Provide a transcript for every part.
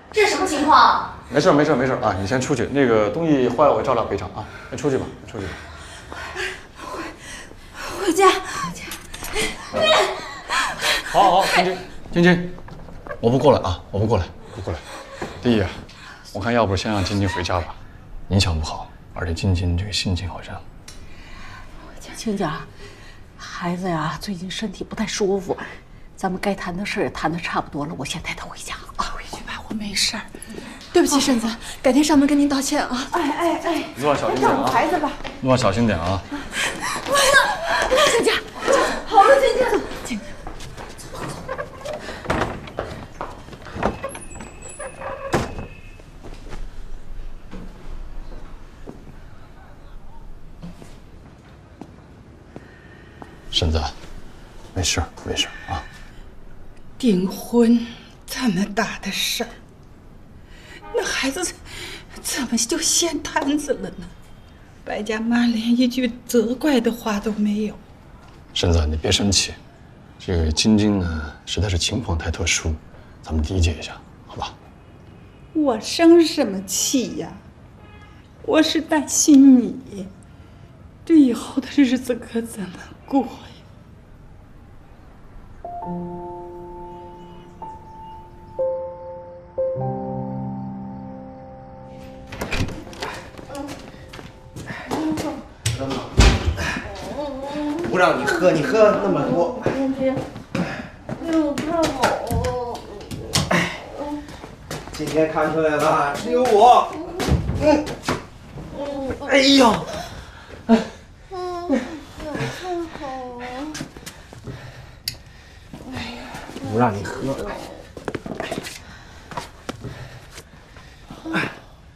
这是什么情况？ 没事啊，你先出去，那个东西坏了我照料赔偿啊。先出去吧，出去吧。 回家。 好，晶晶，我不过来啊，我不过来。第一，我看要不先让晶晶回家吧，影响不好，而且晶晶这个心情好像。 亲家，孩子呀，最近身体不太舒服，咱们该谈的事也谈得差不多了，我先带他回家啊。 回去吧，我没事儿。对不起，婶子，改天上门跟您道歉啊。 路上小心点啊！ 孩子吧， 路上小心点啊！ 亲家， 好了，晶晶。 婶子，没事啊。 订婚这么大的事儿，那孩子怎么就掀摊子了呢？白家妈连一句责怪的话都没有。 婶子，你别生气，这个晶晶呢，实在是情况太特殊，咱们理解一下，好吧？ 我生什么气呀？我是担心你，这以后的日子可怎么过呀？ 不让你喝，你喝那么多。 我太好了。 今天看出来了，只有我。哎呦！不让你喝。哎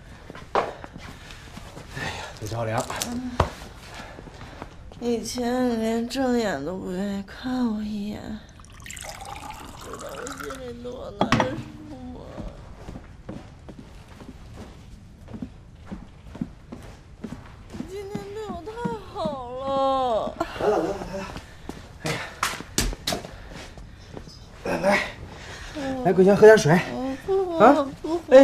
呀，这着凉。 以前你连正眼都不愿意看我一眼，知道我心里多难受吗？你今天对我太好了。 来，哎呀，来，桂香喝点水。啊，哎。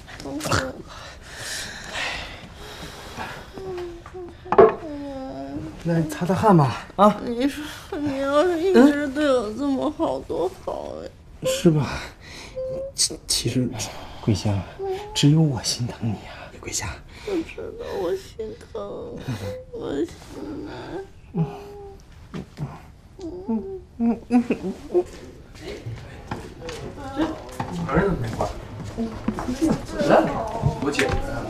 来擦擦汗吧，啊！ 你说你要是一直对我这么好，多好呀！ 是吧？其实，桂香，只有我心疼你啊，桂香。 我知道我心疼，我心难。 儿子没关。来，我姐。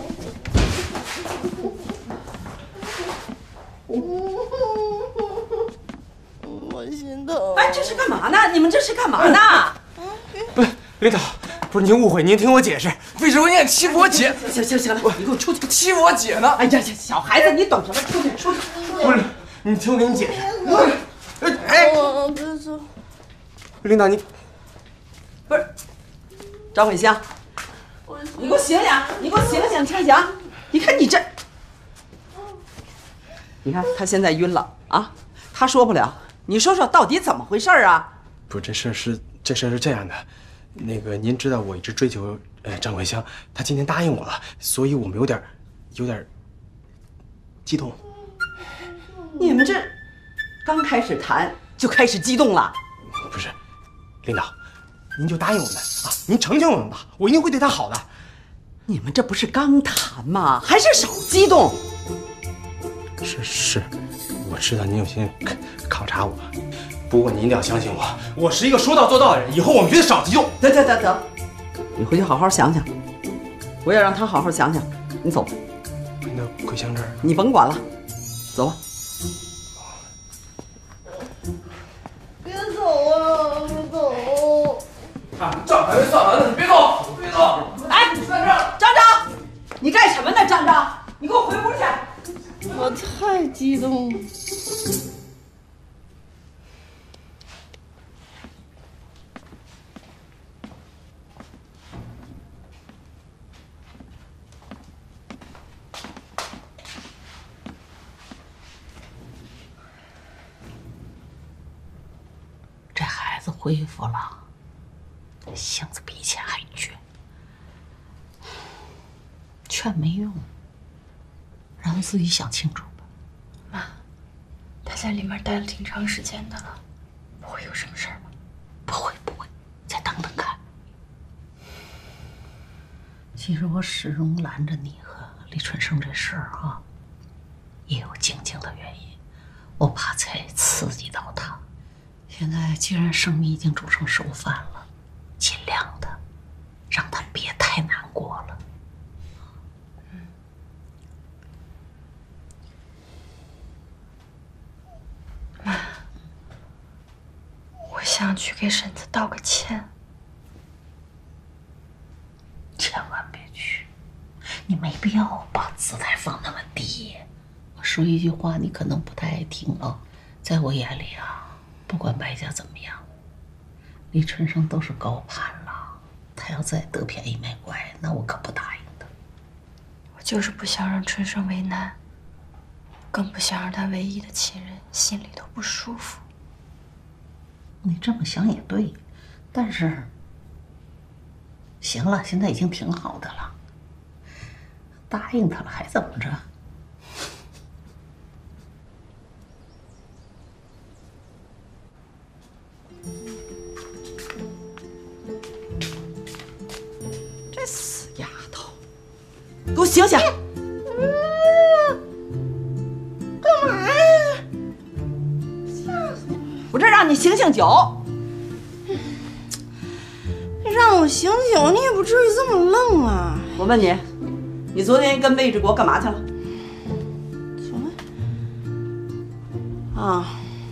我心疼。 哎，这是干嘛呢？你们这是干嘛呢？ 不是领导，不是您误会，您听我解释。为什么你敢欺负我姐？ 行了，你给我出去！ 欺负我姐呢？ 哎呀，小孩子你懂什么？出去！ 不是，你听我给你解释。 我别走。 领导，你不是张慧香，你给我醒醒！你给我醒醒，昌祥！你看你这，你看他现在晕了啊，他说不了。你说说到底怎么回事啊？ 不是，这事是这样的，那个您知道我一直追求张桂香，她今天答应我了，所以我们有点激动。 你们这刚开始谈就开始激动了？ 不是，领导，您就答应我们啊，您成全我们吧，我一定会对她好的。 你们这不是刚谈吗？还是少激动。 是，我知道您有心考察我，不过您一定要相信我，我是一个说到做到的人。以后我们绝对少激动。 得，你回去好好想想，我也让他好好想想。你走吧。 那桂香这儿， 你甭管了，走吧。 别走啊！别走！ 账还没算完呢，你别走！ 哎，张张，你干什么呢？张张，你给我回屋去！ 我太激动了。 这孩子恢复了，性子比以前还倔。 劝没用，让他自己想清楚吧。 妈，他在里面待了挺长时间的了，不会有什么事儿吧？ 不会，再等等看。其实我始终拦着你和李春生这事儿哈，也有静静的原因，我怕再刺激到他。现在既然生米已经煮成熟饭了，尽量的让他别太难过了。 妈，我想去给婶子道个歉。 千万别去，你没必要把姿态放那么低。我说一句话，你可能不太爱听啊，在我眼里啊，不管白家怎么样，李春生都是高攀了。他要再得便宜卖乖，那我可不答应他。 我就是不想让春生为难，更不想让他唯一的亲人心里头不舒服。 你这么想也对，但是，行了，现在已经挺好的了，答应他了还怎么着？ 这死丫头，给我醒醒！干嘛呀？吓死我！我这让你醒醒酒。 让我醒醒，你也不至于这么愣啊！ 我问你，你昨天跟魏志国干嘛去了？ 啊，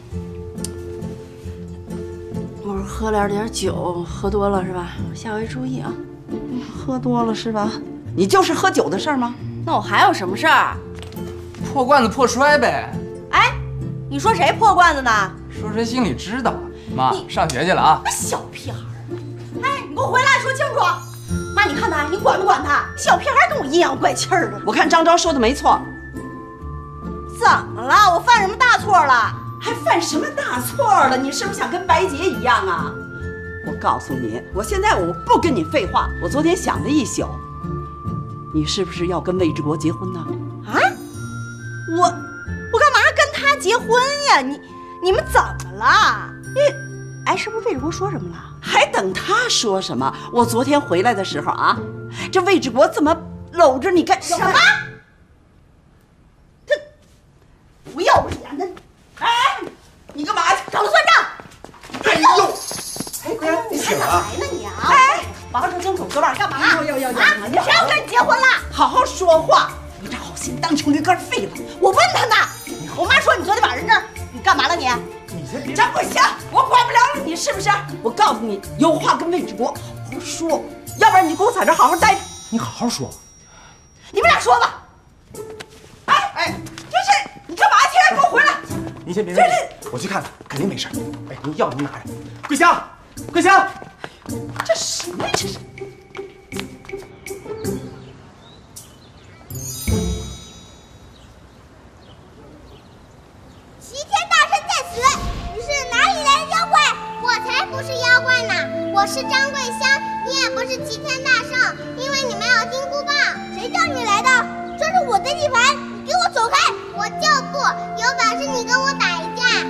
我是喝了点酒，喝多了是吧？下回注意啊。 喝多了是吧？你就是喝酒的事儿吗？ 那我还有什么事儿？ 破罐子破摔呗。 哎，你说谁破罐子呢？ 说谁心里知道。妈，上学去了啊。 那小屁孩儿！哎，你给我回来说清楚！妈，你看他，你管不管他？小屁孩跟我阴阳怪气儿的。 我看张昭说的没错。 怎么了？我犯什么大错了？ 还犯什么大错了？你是不是想跟白洁一样啊？我告诉你，我现在我不跟你废话。我昨天想了一宿，你是不是要跟魏志国结婚呢？ 啊？我干嘛跟他结婚呀？你们怎么了？哎，是不是魏志国说什么了？ 还等他说什么？我昨天回来的时候啊，这魏志国怎么搂着你干什么？他不要脸的！哎，你干嘛去？ 找他算账！ 哎呦！哎，姑娘，你醒了啊？ 来呢你啊！ 哎，把话说清楚，哥们儿干嘛？ 啊！你谁要跟你结婚了？ 好好说话！你这好心当成驴肝肺了。 我问他呢。我妈说你昨天晚上这儿，你干嘛了你？ 你先别。 这不行，我管不了你是不是？我告诉你，有话跟魏志国好好说，要不然你给我在这好好待着。 你好好说。 你们俩说吧。 哎，这是你干嘛去？给我回来！ 您先别着急，我去看看，肯定没事。哎，您药您拿着。桂香，桂香， 这什么呀？这是。 齐天大圣在此！你是哪里来的妖怪？我才不是妖怪呢！我是张桂香，你也不是齐天大圣，因为你没有金箍棒。谁叫你来的？这是我的地盘，你给我走开！我就不！有本事你跟我打一架！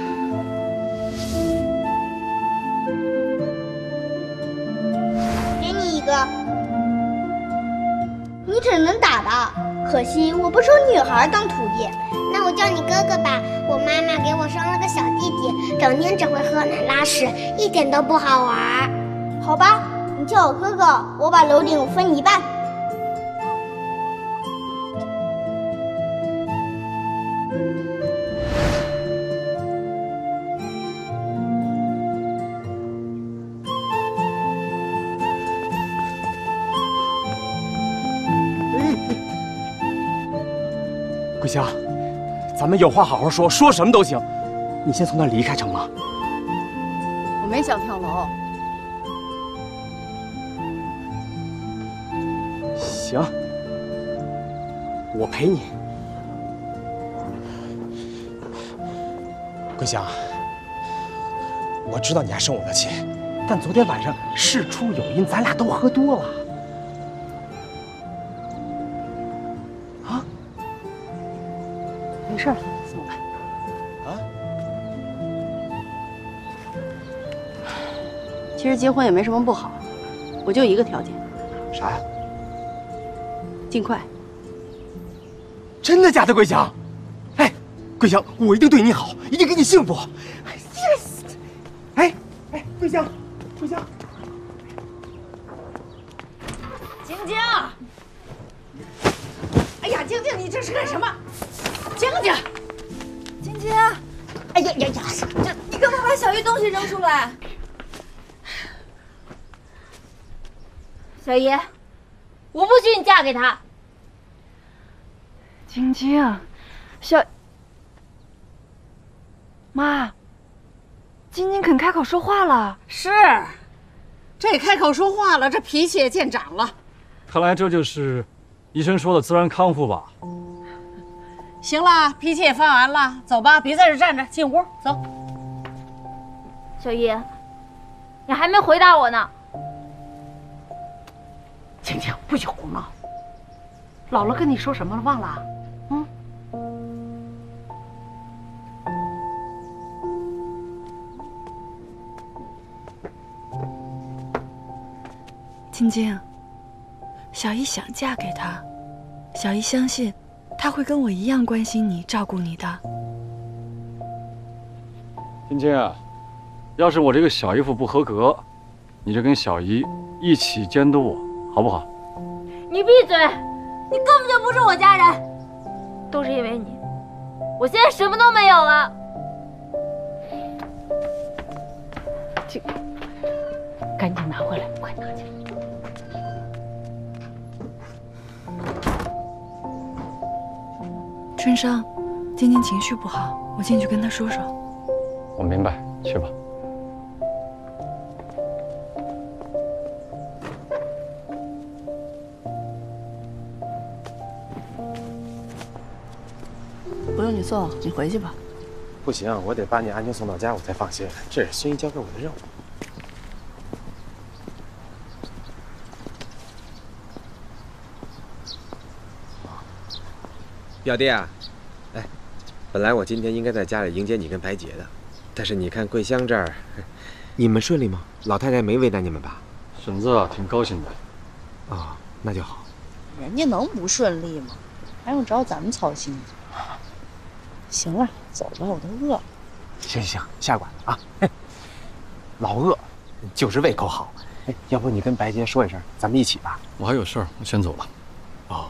给你一个，你只能打的。可惜我不收女孩当徒弟。那我叫你哥哥吧，我妈妈给我生了个小弟弟，整天只会喝奶拉屎，一点都不好玩。好吧，你叫我哥哥，我把楼顶分一半。 桂香，咱们有话好好说，说什么都行。你先从那儿离开成吗？ 我没想跳楼。 行，我陪你。桂香，我知道你还生我的气，但昨天晚上事出有因，咱俩都喝多了。 事了，走吧。 啊？ 其实结婚也没什么不好，我就一个条件。 啥呀？ 尽快。 真的假的，桂香？哎，桂香，我一定对你好，一定给你幸福。哎，桂香，桂香。 晶晶，哎呀，晶晶，你这是干什么？晶晶， 晶晶， 哎呀呀呀，这你干嘛把小玉东西扔出来？小姨，我不许你嫁给他。 晶晶，妈，晶晶肯开口说话了。 是，这开口说话了，这脾气也见长了。 看来这就是医生说的自然康复吧？ 行了，脾气也发完了，走吧，别在这站着，进屋走。 小姨，你还没回答我呢。 晶晶，不许胡闹。姥姥跟你说什么了？忘了？嗯。 晶晶，小姨想嫁给他，小姨相信他会跟我一样关心你、照顾你的。 晶晶啊，要是我这个小姨夫不合格，你就跟小姨一起监督我，好不好？ 你闭嘴！你根本就不是我家人，都是因为你，我现在什么都没有了。 赶紧拿回来，快拿去。 春生，晶晶情绪不好，我进去跟她说说。 我明白，去吧。 不用你送，你回去吧。 不行，我得把你安全送到家，我才放心。这是孙姨交给我的任务。表弟啊，哎，本来我今天应该在家里迎接你跟白洁的，但是你看桂香这儿，你们顺利吗？老太太没为难你们吧？ 婶子挺高兴的。 哦，那就好。 人家能不顺利吗？还用找咱们操心？行了，走吧，我都饿了。 行，下馆子啊。老饿，就是胃口好。哎，要不你跟白洁说一声，咱们一起吧。 我还有事儿，我先走了。 哦。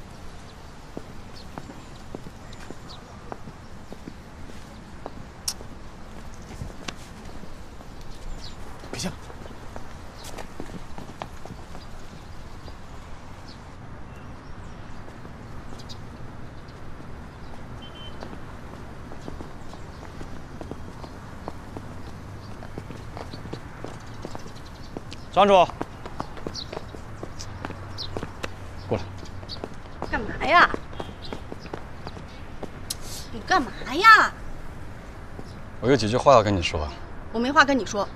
桂香。 张主，过来。 干嘛呀？你干嘛呀？ 我有几句话要跟你说。 我没话跟你说。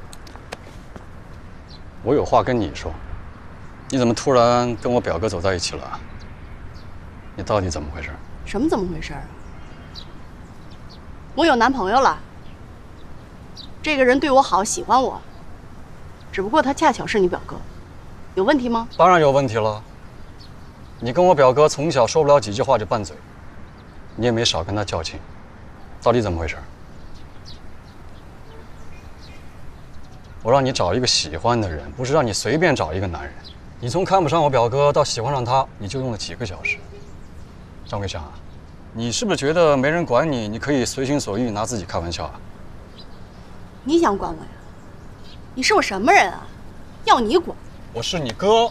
我有话跟你说。你怎么突然跟我表哥走在一起了？你到底怎么回事？ 什么怎么回事啊？我有男朋友了。这个人对我好，喜欢我。只不过他恰巧是你表哥，有问题吗？ 当然有问题了。你跟我表哥从小说不了几句话就拌嘴，你也没少跟他较劲，到底怎么回事？我让你找一个喜欢的人，不是让你随便找一个男人。你从看不上我表哥到喜欢上他，你就用了几个小时。张桂香啊，你是不是觉得没人管你，你可以随心所欲拿自己开玩笑啊？ 你想管我呀？你是我什么人啊？要你管？ 我是你哥，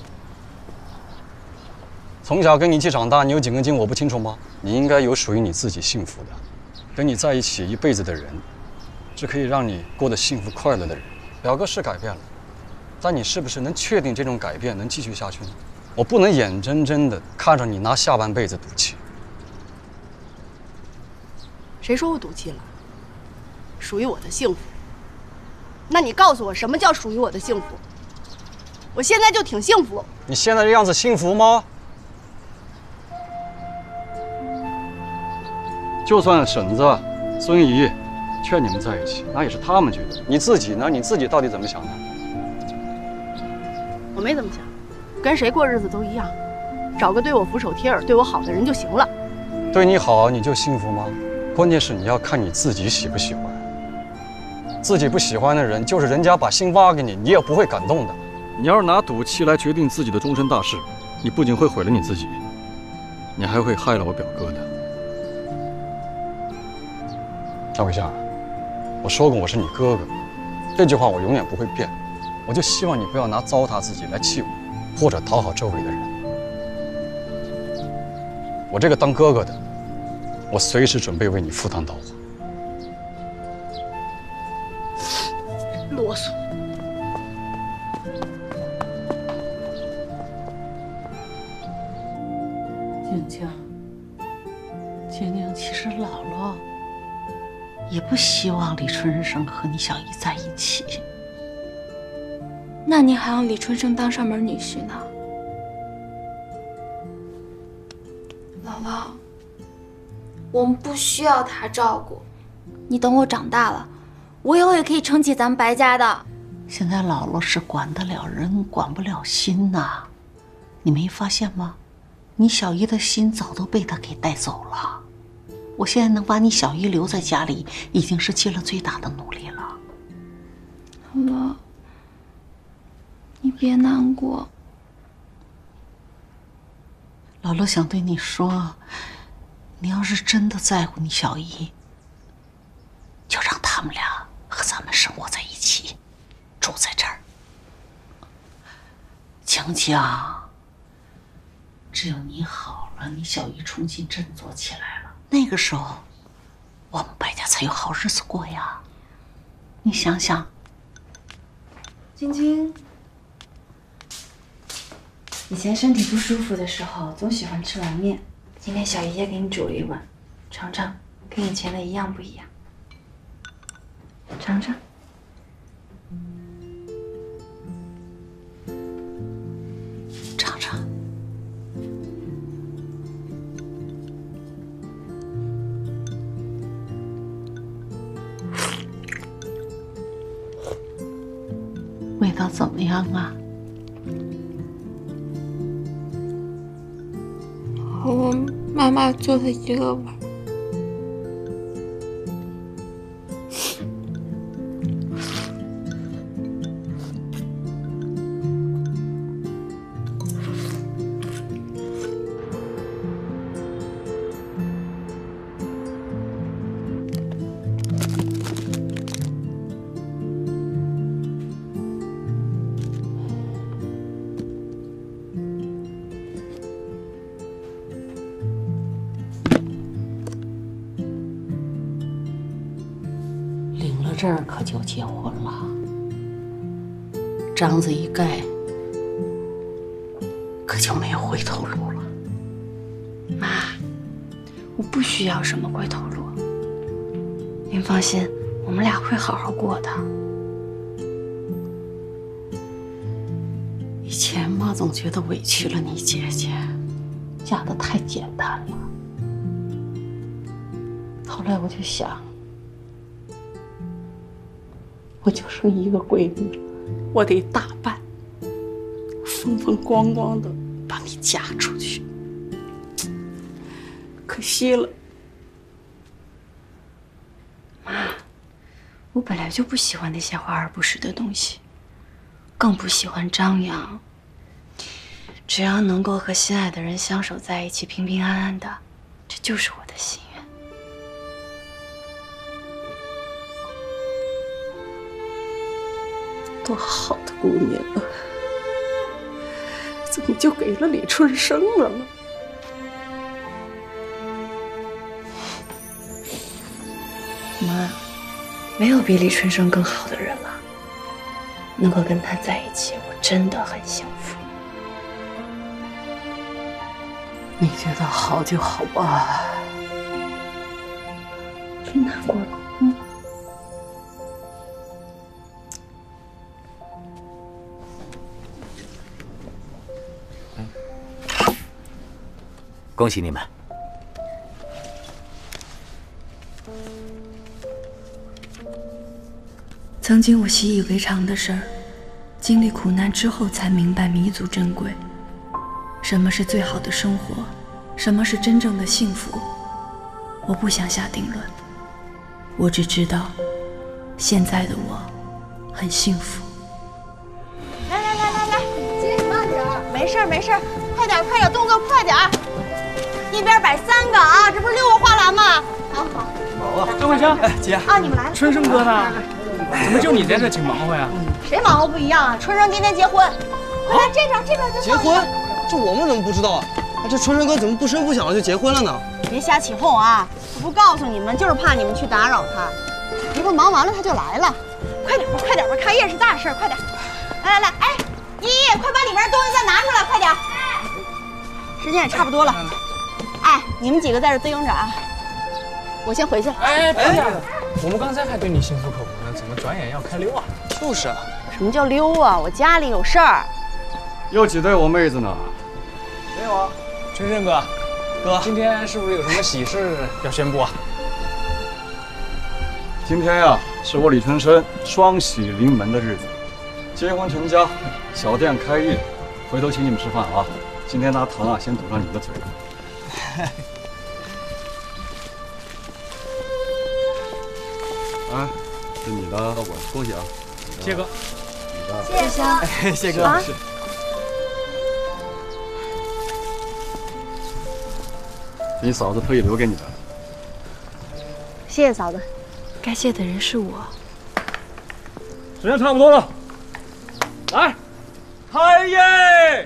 从小跟你一起长大，你有几根筋我不清楚吗？你应该有属于你自己幸福的，跟你在一起一辈子的人，是可以让你过得幸福快乐的人。表哥是改变了，但你是不是能确定这种改变能继续下去呢？我不能眼睁睁地看着你拿下半辈子赌气。 谁说我赌气了？属于我的幸福。那你告诉我，什么叫属于我的幸福？我现在就挺幸福。 你现在这样子幸福吗？ 就算婶子、孙姨劝你们在一起，那也是他们觉得。你自己呢？你自己到底怎么想的？ 我没怎么想，跟谁过日子都一样，找个对我俯首帖耳、对我好的人就行了。 对你好你就幸福吗？关键是你要看你自己喜不喜欢。自己不喜欢的人，就是人家把心挖给你，你也不会感动的。你要是拿赌气来决定自己的终身大事，你不仅会毁了你自己，你还会害了我表哥的。张桂香，我说过我是你哥哥，这句话我永远不会变。我就希望你不要拿糟蹋自己来气我，或者讨好周围的人。我这个当哥哥的，我随时准备为你赴汤蹈火。 啰嗦。 静静，静静，其实姥姥也不希望李春生和你小姨在一起。 那你还让李春生当上门女婿呢？姥姥，我们不需要他照顾，你等我长大了，我以后也可以撑起咱们白家的。 现在姥姥是管得了人，管不了心呐，你没发现吗？你小姨的心早都被他给带走了。我现在能把你小姨留在家里，已经是尽了最大的努力了。 姥姥，你别难过。 姥姥想对你说，你要是真的在乎你小姨，就让他们俩和咱们生活在一起，住在这儿。晴晴，只有你好了，你小姨重新振作起来了，那个时候，我们白家才有好日子过呀。你想想。 晶晶，以前身体不舒服的时候，总喜欢吃碗面。今天小姨也给你煮了一碗，尝尝，跟以前的一样不一样？尝尝。 尝尝。味道怎么样啊？ 和我妈妈做的一个碗。 这儿可就结婚了，章子一盖，可就没有回头路了。 妈，我不需要什么回头路，您放心，我们俩会好好过的。 以前妈总觉得委屈了你姐姐，嫁得太简单了。后来我就想，我就剩一个闺女了，我得大办，风风光光的把你嫁出去。可惜了， 妈，我本来就不喜欢那些华而不实的东西，更不喜欢张扬。只要能够和心爱的人相守在一起，平平安安的，这就是我的心愿。 多好的姑娘啊，怎么就给了李春生了呢？ 妈，没有比李春生更好的人了。能够跟他在一起，我真的很幸福。 你觉得好就好吧， 别难过了。 恭喜你们！ 曾经我习以为常的事儿，经历苦难之后才明白弥足珍贵。什么是最好的生活？什么是真正的幸福？我不想下定论，我只知道，现在的我很幸福。 来，姐慢点儿，没事没事，快点，动作快点，一边摆3个啊，这不是6个花篮吗？好。 忙啊，张桂香，哎，姐啊，你们来了。 春生哥呢？怎么就你在这挺忙活呀？ 谁忙活不一样啊？春生今天结婚，快来这边就结婚？这我们怎么不知道啊？这春生哥怎么不声不响的就结婚了呢？ 别瞎起哄啊！我不告诉你们，就是怕你们去打扰他。一会儿忙完了他就来了。快点吧，开业是大事，快点！来，哎，依依，快把里面的东西再拿出来，快点！时间也差不多了。哎，你们几个在这盯着啊，我先回去了。 哎，我们刚才还对你心服口服呢，怎么转眼要开溜啊？ 就是啊。 什么叫溜啊？我家里有事儿。 又挤兑我妹子呢？ 没有啊，春生哥，今天是不是有什么喜事要宣布啊？ 今天呀，是我李春生双喜临门的日子，结婚成家，小店开业，回头请你们吃饭啊！今天拿糖啊，先堵上你们的嘴。哎，是你的，我恭喜啊！ 谢哥， 你的， 谢谢哎，谢哥。 啊， 你嫂子特意留给你的。 谢谢嫂子。 该谢的人是我。 时间差不多了，来，开业！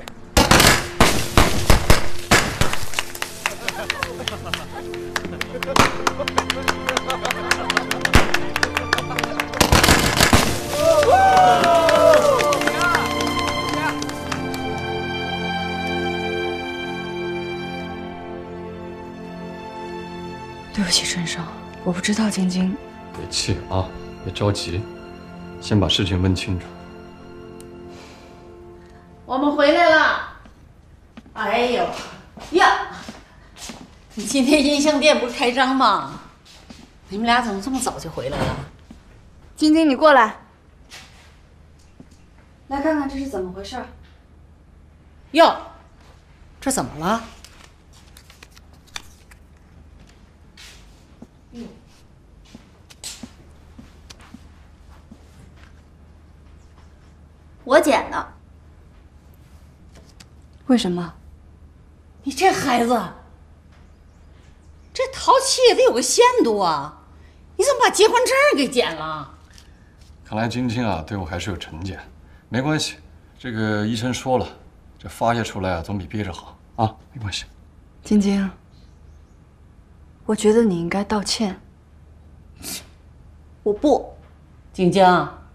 对不起，春生，我不知道晶晶。 别气啊，别着急，先把事情问清楚。 我们回来了。哎呦呀，你今天音像店不是开张吗？你们俩怎么这么早就回来了？ 晶晶，你过来，来看看这是怎么回事。 哟，这怎么了？ 我捡的。 为什么？ 你这孩子，这淘气也得有个限度啊！你怎么把结婚证给剪了？ 看来晶晶啊，对我还是有成见。没关系，这个医生说了，这发泄出来啊，总比憋着好啊，没关系。 晶晶，我觉得你应该道歉。 我不，晶晶，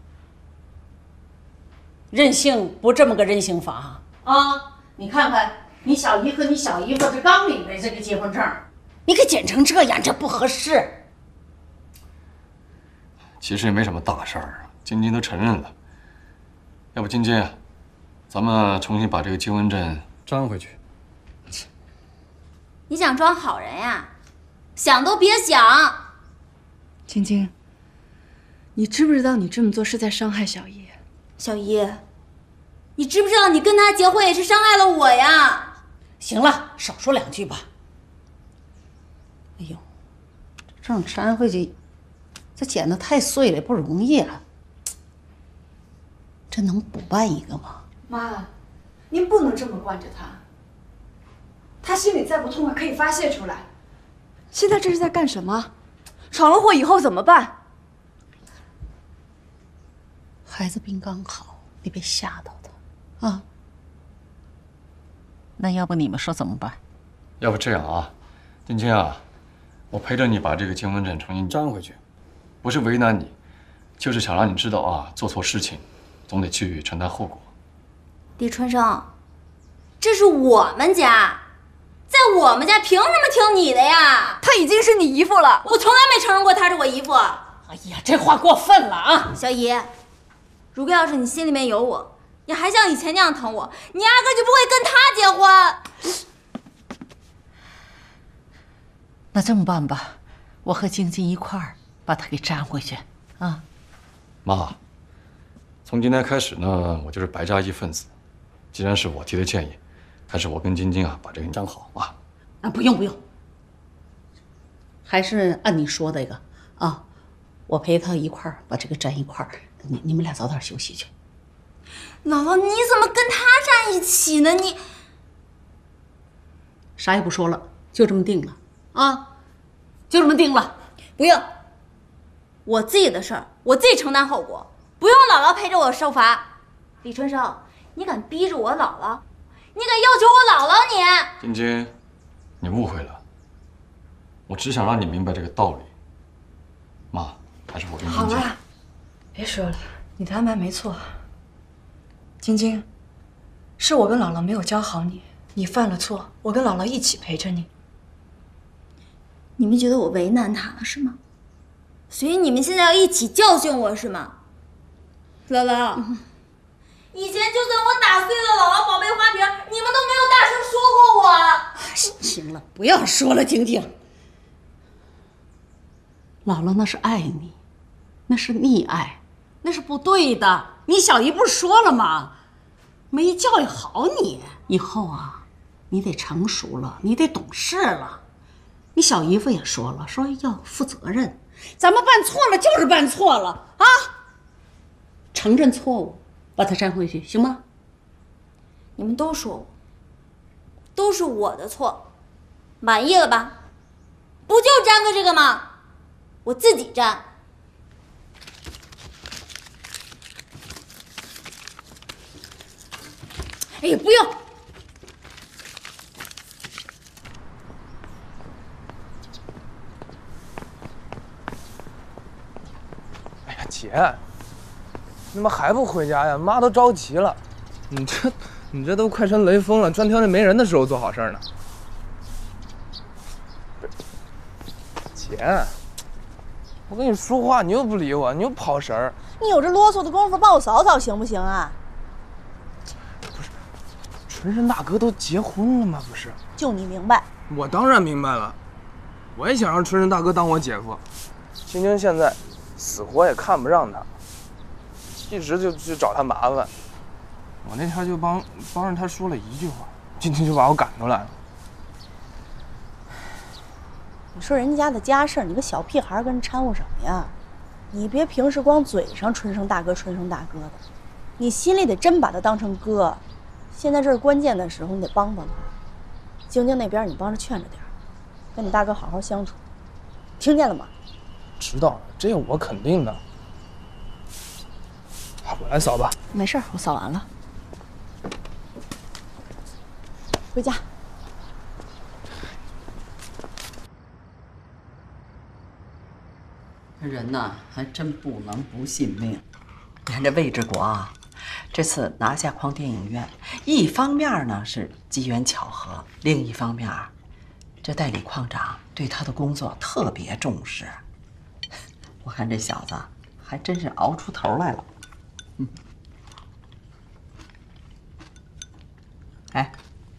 任性不这么个任性法啊！你看看你小姨和你小姨夫这刚领的这个结婚证，你给剪成这样，这不合适。 其实也没什么大事儿啊，晶晶都承认了。要不晶晶啊，咱们重新把这个结婚证粘回去。 你想装好人呀？想都别想！ 晶晶，你知不知道你这么做是在伤害小姨？ 小姨，你知不知道你跟他结婚也是伤害了我呀？ 行了，少说2句吧。哎呦，这证粘回去，这剪得太碎了，不容易啊。这能补办一个吗？ 妈，您不能这么惯着他。他心里再不痛快可以发泄出来。现在这是在干什么？闯了祸以后怎么办？ 孩子病刚好，你别吓到他啊。那要不你们说怎么办？ 要不这样啊，晶晶啊，我陪着你把这个结婚证重新粘回去，不是为难你，就是想让你知道啊，做错事情总得去承担后果。 李春生，这是我们家，在我们家凭什么听你的呀？ 她已经是你姨父了， 我从来没承认过她是我姨父。 哎呀，这话过分了啊！ 小姨，如果要是你心里面有我，你还像以前那样疼我，你压根就不会跟他结婚。 那这么办吧，我和晶晶一块儿把它给粘回去啊。 妈，从今天开始呢，我就是白家一份子。既然是我提的建议，还是我跟晶晶啊把这个讲好啊。 啊，不用，还是按你说的一个啊，我陪他一块儿把这个粘一块儿，你们俩早点休息去。 姥姥，你怎么跟他站一起呢？你啥也不说了，就这么定了啊，就这么定了。 不用，我自己的事儿我自己承担后果，不用姥姥陪着我受罚。李春生，你敢逼着我姥姥，你敢要求我姥姥你？ 晶晶，你误会了，我只想让你明白这个道理。妈，还是我跟晶晶。 好了，别说了，你的安排没错。晶晶，是我跟姥姥没有教好你，你犯了错，我跟姥姥一起陪着你。 你们觉得我为难他了是吗？所以你们现在要一起教训我是吗？姥姥，以前就算我打碎了姥姥宝贝花瓶，你们都没有大声说过我。 行了，不要说了，晶晶。姥姥那是爱你，那是溺爱，那是不对的。你小姨不是说了吗？没教育好你，以后啊，你得成熟了，你得懂事了。你小姨夫也说了，说要负责任。咱们办错了就是办错了啊，承认错误，把它粘回去，行吗？ 你们都说我，都是我的错，满意了吧？不就粘个这个吗？我自己粘。哎呀，不用。 哎呀，姐，你怎么还不回家呀？妈都着急了。你这都快成雷锋了，专挑那没人的时候做好事呢。姐，我跟你说话，你又不理我，你又跑神儿。 你有这啰嗦的功夫帮我扫扫行不行啊？ 纯生大哥都结婚了吗？不是， 就你明白。 我当然明白了，我也想让纯生大哥当我姐夫。晶晶现在死活也看不上他，一直就找他麻烦。我那天就帮着他说了一句话，晶晶就把我赶出来了。 你说人家的家事，你个小屁孩跟着掺和什么呀？你别平时光嘴上春生大哥的，你心里得真把他当成哥。现在这是关键的时候，你得帮帮他。晶晶那边你帮着劝着点，跟你大哥好好相处，听见了吗？ 知道了，这个我肯定的。我来扫吧。 没事，我扫完了。回家。 人呐，还真不能不信命。你看这魏志国啊，这次拿下匡电影院，一方面呢是机缘巧合，另一方面，这代理矿长对他的工作特别重视。我看这小子还真是熬出头来了。哎，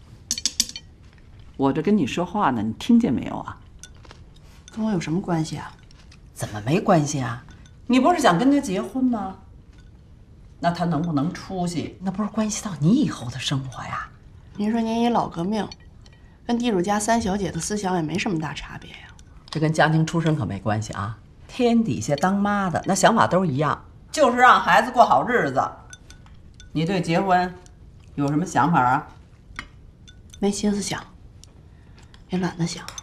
我这跟你说话呢，你听见没有啊？ 跟我有什么关系啊？ 怎么没关系啊？你不是想跟他结婚吗？那他能不能出息，那不是关系到你以后的生活呀？ 您说您一老革命，跟地主家三小姐的思想也没什么大差别呀。 这跟家庭出身可没关系啊。天底下当妈的那想法都一样，就是让孩子过好日子。你对结婚有什么想法啊？ 没心思想，也懒得想。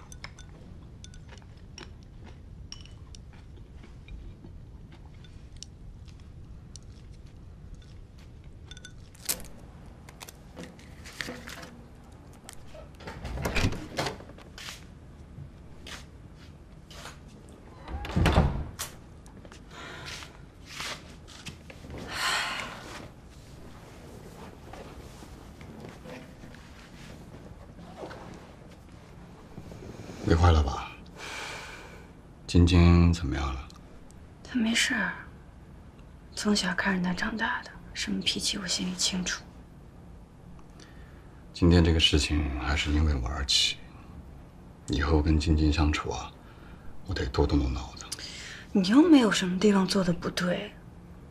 累坏了吧？晶晶怎么样了？ 他没事儿，从小看着他长大的，什么脾气我心里清楚。 今天这个事情还是因为我而起，以后跟晶晶相处啊，我得多动动脑子。 你又没有什么地方做的不对，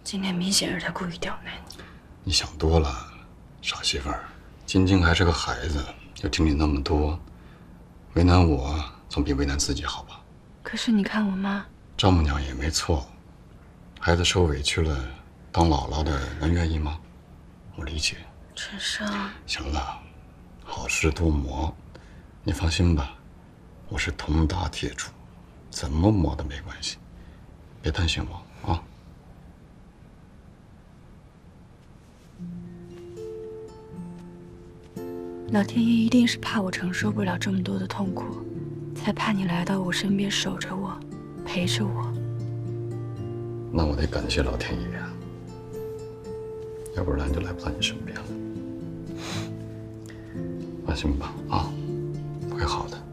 今天明显是他故意刁难你。 你想多了，傻媳妇儿。晶晶还是个孩子，又听你那么多，为难我总比为难自己好吧？ 可是你看我妈， 丈母娘也没错，孩子受委屈了，当姥姥的能愿意吗？我理解。 陈生， 行了，好事多磨，你放心吧，我是铜打铁杵，怎么磨都没关系，别担心我啊。 老天爷一定是怕我承受不了这么多的痛苦，才怕你来到我身边守着我，陪着我。 那我得感谢老天爷啊，要不然就来不到你身边了。放心吧，啊，会好的。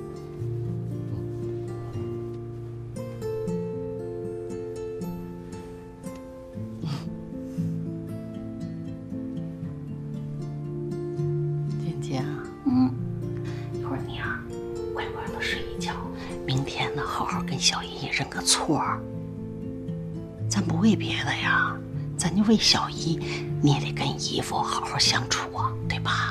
晶晶，一会儿你啊，乖乖的睡一觉，明天呢，好好跟小姨认个错。咱不为别的呀，咱就为小姨，你也得跟姨夫好好相处啊，对吧？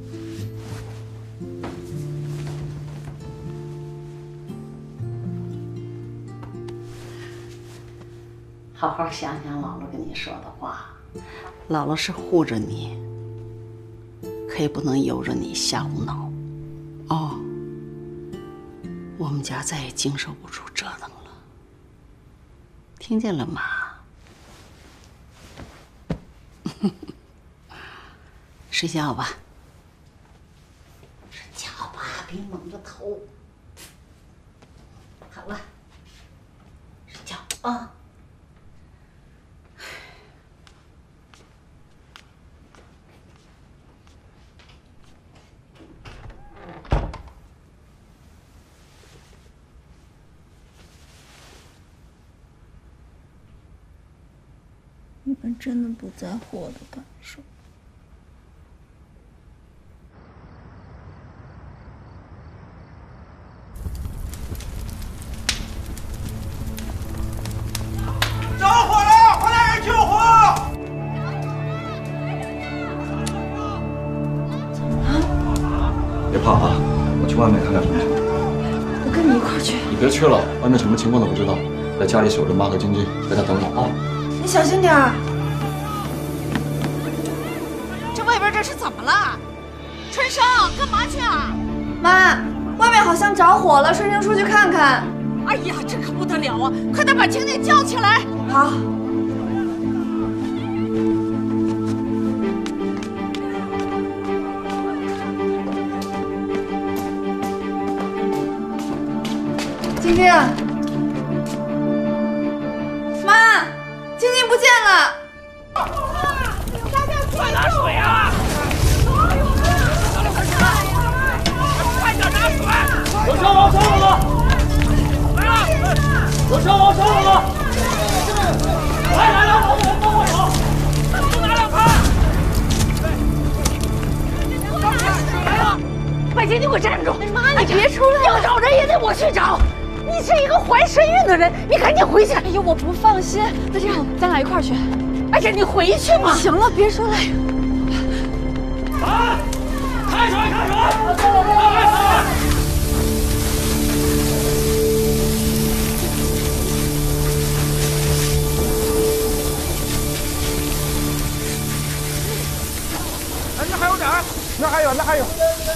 好好想想姥姥跟你说的话，姥姥是护着你，可以不能由着你瞎胡闹。哦，我们家再也经受不住折腾了，听见了吗？睡觉吧，睡觉吧，别蒙着头。好了，睡觉啊。 你们真的不在乎我的感受。 着火了，快来人救火！ 别怕啊，我去外面看看什么情况。 我跟你一块儿去。 你别去了，外面什么情况都不知道，在家里守着妈和晶晶，在那等我啊。 你小心点儿。 这外边这是怎么了？春生，干嘛去啊？ 妈，外面好像着火了，春生出去看看。 哎呀，这可不得了啊！快点把晶晶叫起来。 好。晶晶，妈，晶晶不见了！ 快拿水啊！快点拿水！有消防车了吗？来了！有消防车了吗？来，老总帮我找，多拿2盆。来了！ 快姐，你给我站住！ 妈，你别出来！ 要找人也得我去找。你是一个怀身孕的人，你赶紧回去！ 哎呦，我不放心。那这样，咱俩一块儿去。 哎呀，你回去嘛！ 行了，别说了。 来，开水！哎，那还有点儿，那还有一点，还有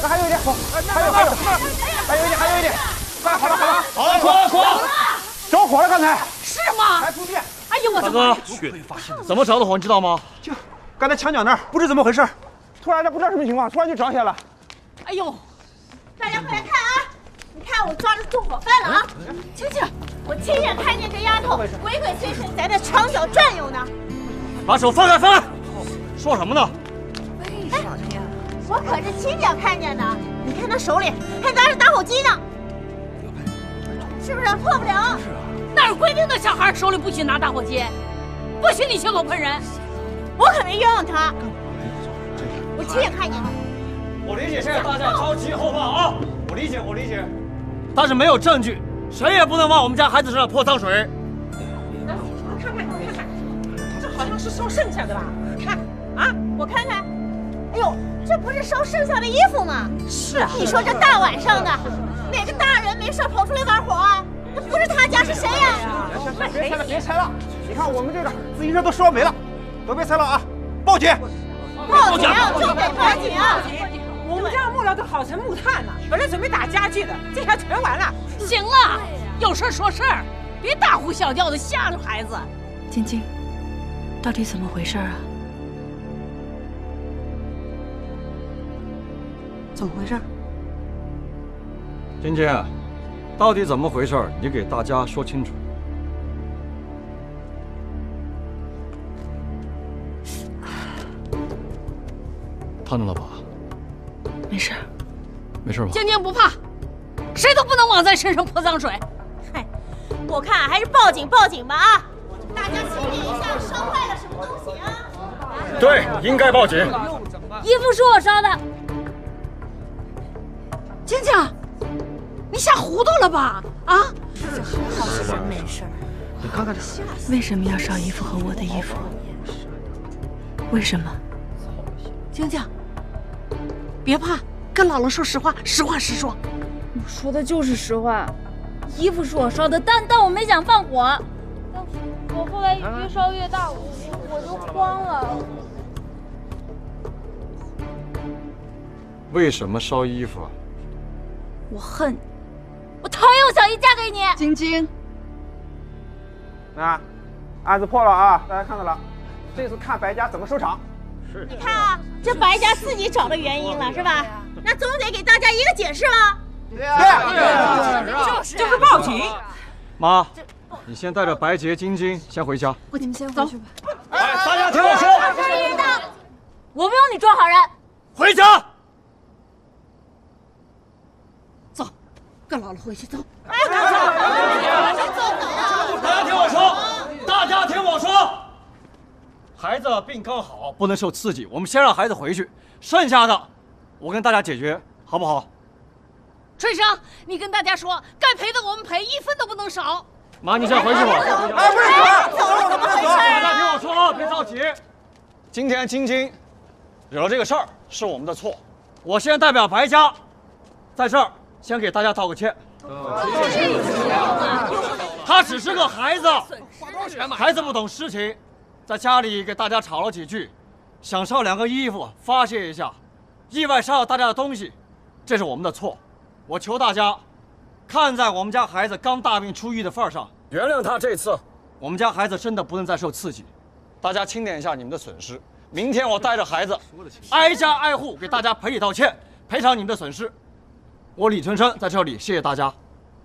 一点，快，好了，快，着火了，刚才是吗？ 来通电。 哎呦，我的大哥，怎么着的火你知道吗？就刚才墙角那儿，不知怎么回事，突然不知道什么情况，突然就着起来了。 哎呦，大家快来看啊！你看我抓着纵火犯了啊！青青，我亲眼看见这丫头鬼鬼祟祟在那墙角转悠呢。 把手放开！说什么呢？ 为什么呀？我可是亲眼看见的。你看她手里还拿着打火机呢，是不是破不了？哪有规定的小孩手里不许拿打火机？不许你血口喷人！我可没冤枉他，我亲眼看见的。 我理解是大家着急后怕啊，我理解，但是没有证据，谁也不能往我们家孩子身上泼脏水。 看看， 是烧剩下的吧？看啊， 我看看。哎呦，这不是烧剩下的衣服吗？ 是啊。 你说这大晚上的，哪个大人没事跑出来玩火啊？这不是他家是谁呀？ 别拆了！你看我们这个自行车都烧没了，都别拆了啊！报警！ 报警！就得报警！ 我们家木料都烤成木炭了，本来准备打家具的，这下全完了。 行了，有事说事儿，别大呼小叫的吓着孩子。 晶晶，到底怎么回事啊？ 怎么回事？ 晶晶，到底怎么回事？你给大家说清楚。烫着了吧？ 没事， 没事吧？ 晶晶不怕，谁都不能往咱身上泼脏水。 嗨，我看还是报警吧啊！大家清点一下，烧坏了什么东西啊？ 对，应该报警。 衣服是我烧的。晶晶，你吓糊涂了吧？啊？ 没事。 你看看这， 为什么要烧衣服和我的衣服？为什么？ 晶晶，别怕，跟姥姥说实话，实话实说。 我说的就是实话，衣服是我烧的，但我没想放火。但我后来越烧越大，我就慌了。 为什么烧衣服啊？ 我恨你，我讨厌我小姨嫁给你。 晶晶， 啊，案子破了啊！大家看到了，这次看白家怎么收场。 是。你看啊，这白家自己找的原因了，是吧？那总得给大家一个解释吧。 就是报警。 妈，你先带着白洁、晶晶先回家。 你们先回去吧。 哎，大家听我说。 我不用你装好人。 回家。 走，跟姥姥回去走。 大家听我说，大家听我说。孩子病刚好，不能受刺激，我们先让孩子回去，剩下的我跟大家解决，好不好？ 春生，你跟大家说，该赔的我们赔，1分都不能少。 妈，你先回去吧。 哎，不是，走了怎么回事？ 大家听我说啊，别着急。今天晶晶惹了这个事儿，是我们的错。我先代表白家，在这儿先给大家道个歉。他只是个孩子，孩子不懂事情，在家里给大家吵了几句，想烧2个衣服发泄一下，意外烧了大家的东西，这是我们的错。我求大家，看在我们家孩子刚大病初愈的份上，原谅他这次。我们家孩子真的不能再受刺激，大家清点一下你们的损失。明天我带着孩子，挨家挨户给大家赔礼道歉，赔偿你们的损失。我李春生在这里谢谢大家。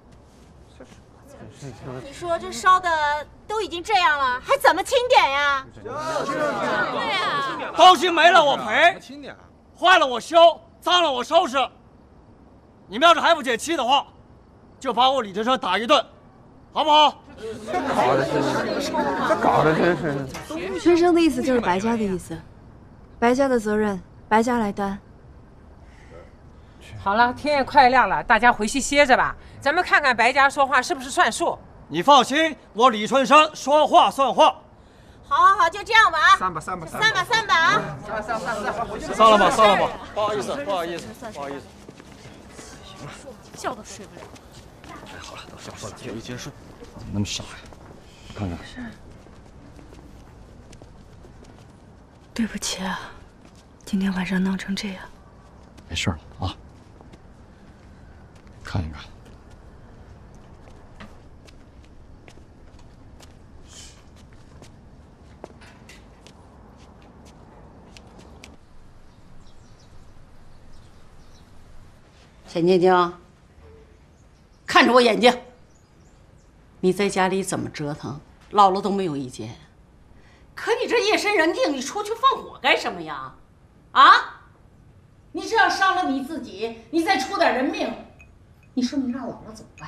你说这烧的都已经这样了，还怎么清点呀？对呀， 东西没了我赔，坏了我修，脏了我收拾。你们要是还不解气的话，就把我李春生打一顿，好不好？ 这搞的真是。 春生的意思就是白家的意思，白家的责任白家来担。 好了，天也快亮了，大家回去歇着吧。咱们看看白家说话是不是算数。 你放心，我李春生说话算话。 好，就这样吧啊。 散吧啊！ 散了吧。 散了吧，不好意思。 觉都睡不了。 哎，好了，都小说了，接着睡。 怎么那么傻呀？看看。 对不起啊，今天晚上闹成这样。 没事了啊，看一看。 沈晶晶，看着我眼睛。你在家里怎么折腾，姥姥都没有意见。可你这夜深人静，你出去放火干什么呀？啊？你这要伤了你自己，你再出点人命，你说你让姥姥怎么办？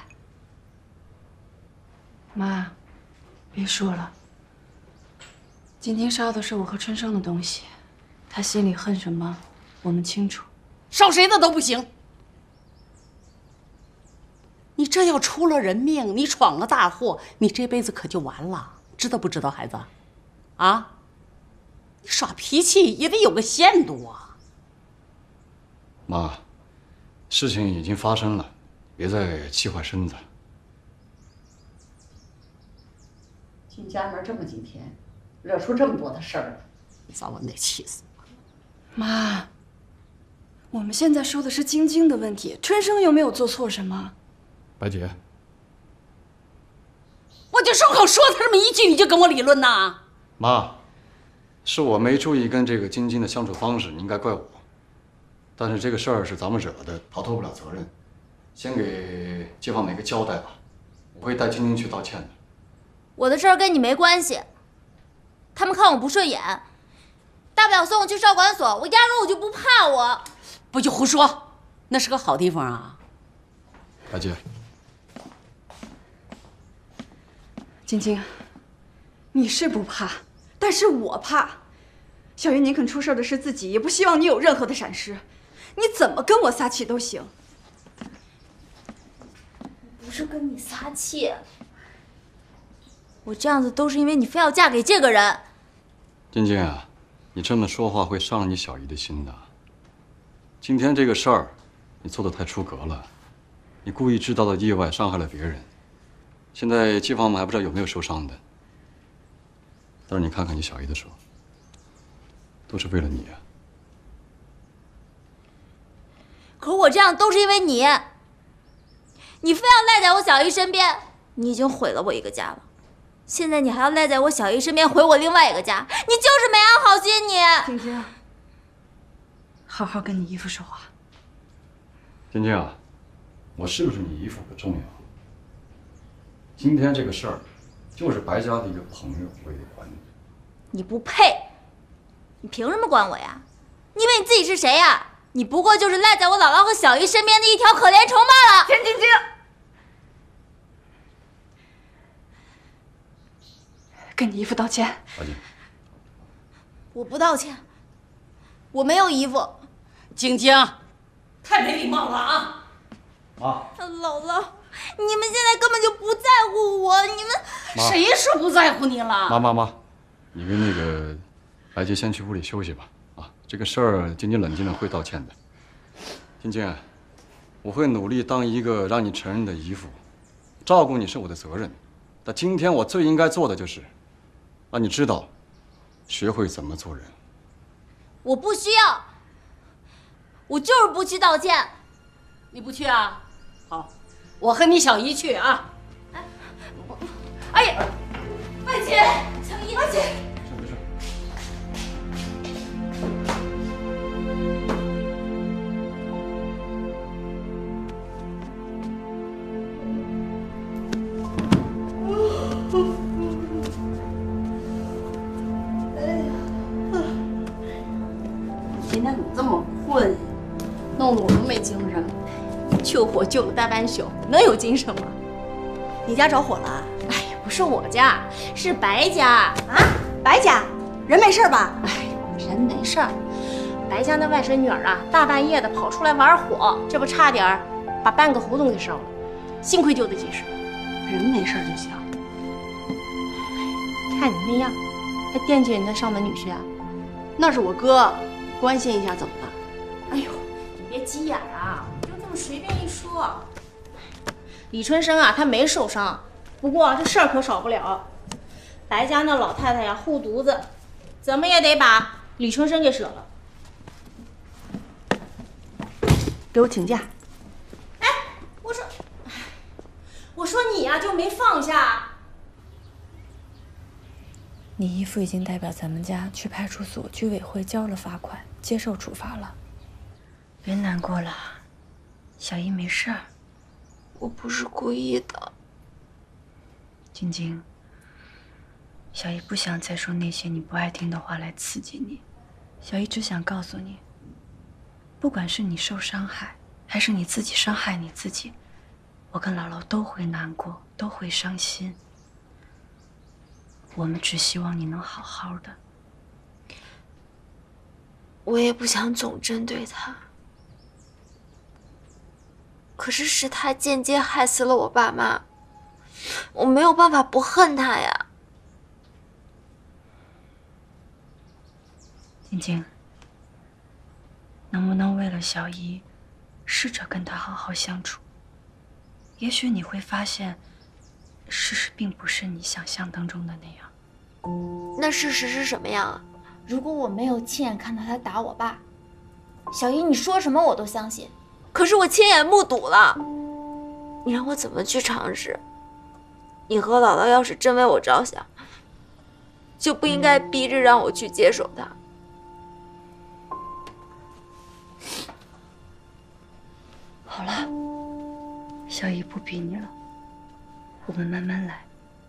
妈，别说了。今天烧的是我和春生的东西，他心里恨什么，我们清楚。 烧谁的都不行。你这要出了人命，你闯了大祸，你这辈子可就完了，知道不知道，孩子？啊， 你耍脾气也得有个限度啊！ 妈，事情已经发生了，别再气坏身子。 进家门这么几天，惹出这么多的事儿来，早晚得气死我！ 妈，我们现在说的是晶晶的问题，春生又没有做错什么。 白姐， 我就顺口说他这么一句，你就跟我理论呐？ 妈，是我没注意跟这个晶晶的相处方式，你应该怪我。但是这个事儿是咱们惹的，逃脱不了责任。先给街坊们一个交代吧，我会带晶晶去道歉的。 我的事儿跟你没关系，他们看我不顺眼，大不了送我去少管所，我压根我就不怕我。 不就胡说，那是个好地方啊。 白姐， 晶晶，你是不怕，但是我怕。小云宁肯出事的是自己，也不希望你有任何的闪失。你怎么跟我撒气都行。 不是跟你撒气，我这样子都是因为你非要嫁给这个人。 晶晶啊，你这么说话会伤了你小姨的心的。今天这个事儿，你做的太出格了，你故意制造的意外伤害了别人，现在街坊们还不知道有没有受伤的。但是你看看你小姨的手，都是为了你啊。 可我这样都是因为你，你非要赖在我小姨身边，你已经毁了我一个家了。现在你还要赖在我小姨身边毁我另外一个家，你就是没安好心。你晶晶，好好跟你姨父说话。 晶晶啊，我是不是你姨父不重要，今天这个事儿，就是白家的一个朋友，我也得管你。 你不配，你凭什么管我呀？你以为你自己是谁呀？你不过就是赖在我姥姥和小姨身边的一条可怜虫罢了。 田晶晶，跟你姨父道歉。 白姐， 我不道歉，我没有姨父。 晶晶，太没礼貌了啊！ 妈， 姥姥，你们现在根本就不在乎我，你们谁说不在乎你了？ 妈，你跟那个白洁先去屋里休息吧。啊，这个事儿晶晶冷静了会道歉的。晶晶，我会努力当一个让你承认的姨父，照顾你是我的责任。但今天我最应该做的就是，让你知道，学会怎么做人。 我不需要，我就是不去道歉。 你不去啊？好，我和你小姨去啊。哎呀， 白姐，小姨，白姐。 今天怎么这么困，弄得我都没精神。救火救了大半宿，能有精神吗？ 你家着火了？ 哎呀，不是我家，是白家啊！白家人没事吧？ 哎，人没事儿。白家那外甥女儿啊，大半夜的跑出来玩火，这不差点把半个胡同给烧了，幸亏救得及时，人没事就行。看你那样，还惦记人家上门女婿啊？ 那是我哥，关心一下怎么了？ 哎呦，你别急眼啊！就这么随便一说。李春生啊，他没受伤，不过这事儿可少不了。白家那老太太呀，护犊子，怎么也得把李春生给舍了。 给我请假。 哎，我说你呀，就没放下。 你姨父已经代表咱们家去派出所、居委会交了罚款，接受处罚了。别难过了，小姨没事儿。 我不是故意的。 晶晶，小姨不想再说那些你不爱听的话来刺激你。小姨只想告诉你，不管是你受伤害，还是你自己伤害你自己，我跟姥姥都会难过，都会伤心。我们只希望你能好好的。 我也不想总针对他，可是是他间接害死了我爸妈，我没有办法不恨他呀。 晶晶，能不能为了小姨，试着跟她好好相处？也许你会发现，事实并不是你想象当中的那样。 那事实是什么样啊？ 如果我没有亲眼看到他打我爸，小姨你说什么我都相信。 可是我亲眼目睹了，你让我怎么去尝试？你和姥姥要是真为我着想，就不应该逼着让我去接手他。 好了，小姨不逼你了，我们慢慢来。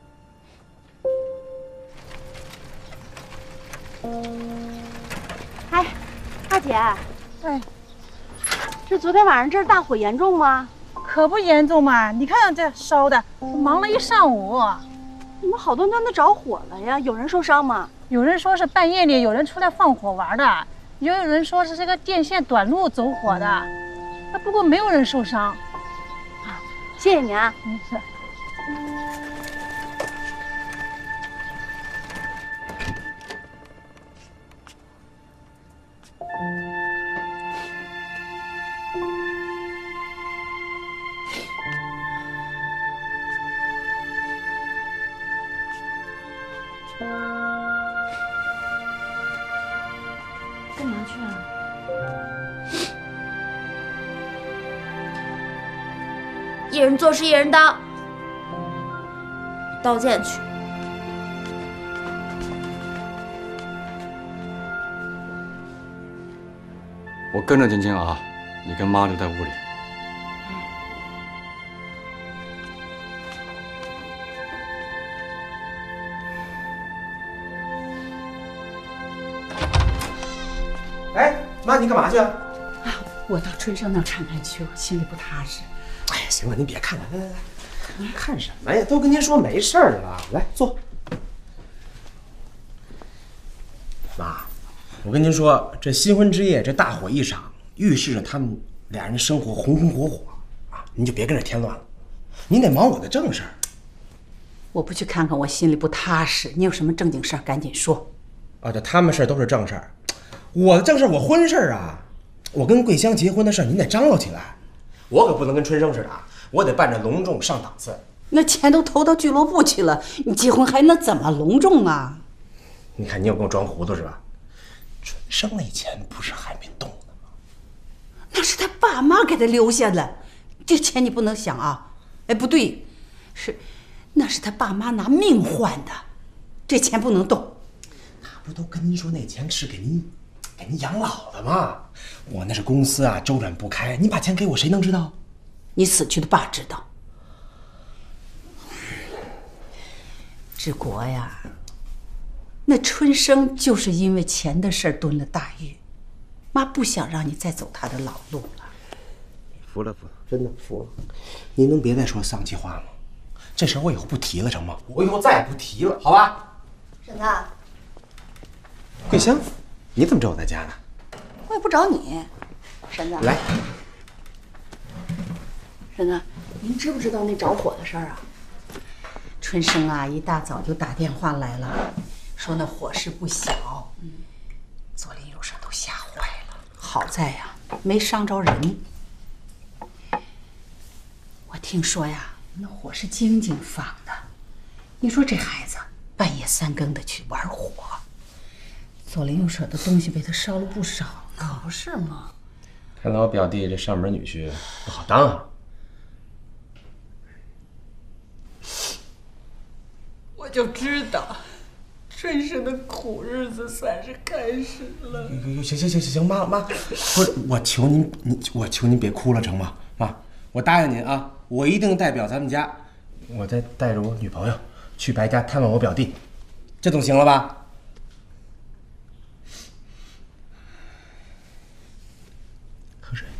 哎，二姐，哎，这昨天晚上这儿大火严重吗？ 可不严重嘛！你看这烧的，忙了一上午。 怎么好端端的着火了呀？有人受伤吗？ 有人说是半夜里有人出来放火玩的，也有人说是这个电线短路走火的，不过没有人受伤。 啊，谢谢你啊。 没事。 干嘛去啊？ 一人做事一人当，道歉去。 我跟着晶晶啊，你跟妈留在屋里。 哎，妈，你干嘛去啊？ 我到春生那看看去，我心里不踏实。 哎呀，行了，您别看了，来来来，看什么呀？都跟您说没事儿了，来坐。妈，我跟您说，这新婚之夜这大火一场，预示着他们俩人生活红红火火啊！您就别跟着添乱了，您得忙我的正事儿。 我不去看看，我心里不踏实。你有什么正经事儿，赶紧说。 啊，这他们事儿都是正事儿，我的正事儿，我婚事儿啊！我跟桂香结婚的事儿，您得张罗起来。我可不能跟春生似的，我得办着隆重上档次。 那钱都投到俱乐部去了，你结婚还能怎么隆重啊？ 你看你又跟我装糊涂是吧？春生那钱不是还没动呢吗？ 那是他爸妈给他留下的，这钱你不能想啊！哎，不对，那是他爸妈拿命换的，这钱不能动。 那不都跟您说那钱是给您养老的吗？我那是公司啊，周转不开，你把钱给我，谁能知道？ 你死去的爸知道。治国呀，那春生就是因为钱的事儿蹲了大狱，妈不想让你再走他的老路了。 服了，真的服了。您能别再说丧气话吗？这事儿我以后不提了，成吗？我以后再也不提了，好吧？ 婶子， 桂香，你怎么知道我在家呢？ 我也不找你，婶子。 来， 婶子，您知不知道那着火的事儿啊？ 春生啊，一大早就打电话来了，说那火势不小，左邻右舍都吓坏了。好在呀，没伤着人。我听说呀，那火是晶晶放的。你说这孩子半夜3更的去玩火，左邻右舍的东西被他烧了不少呢。 可不是嘛。 看来我表弟这上门女婿不好当啊。 我就知道，春生的苦日子算是开始了。 行，妈，不是我求您别哭了，成吗？妈，我答应您啊，我一定代表咱们家，我再带着我女朋友去白家探望我表弟，这总行了吧？喝水。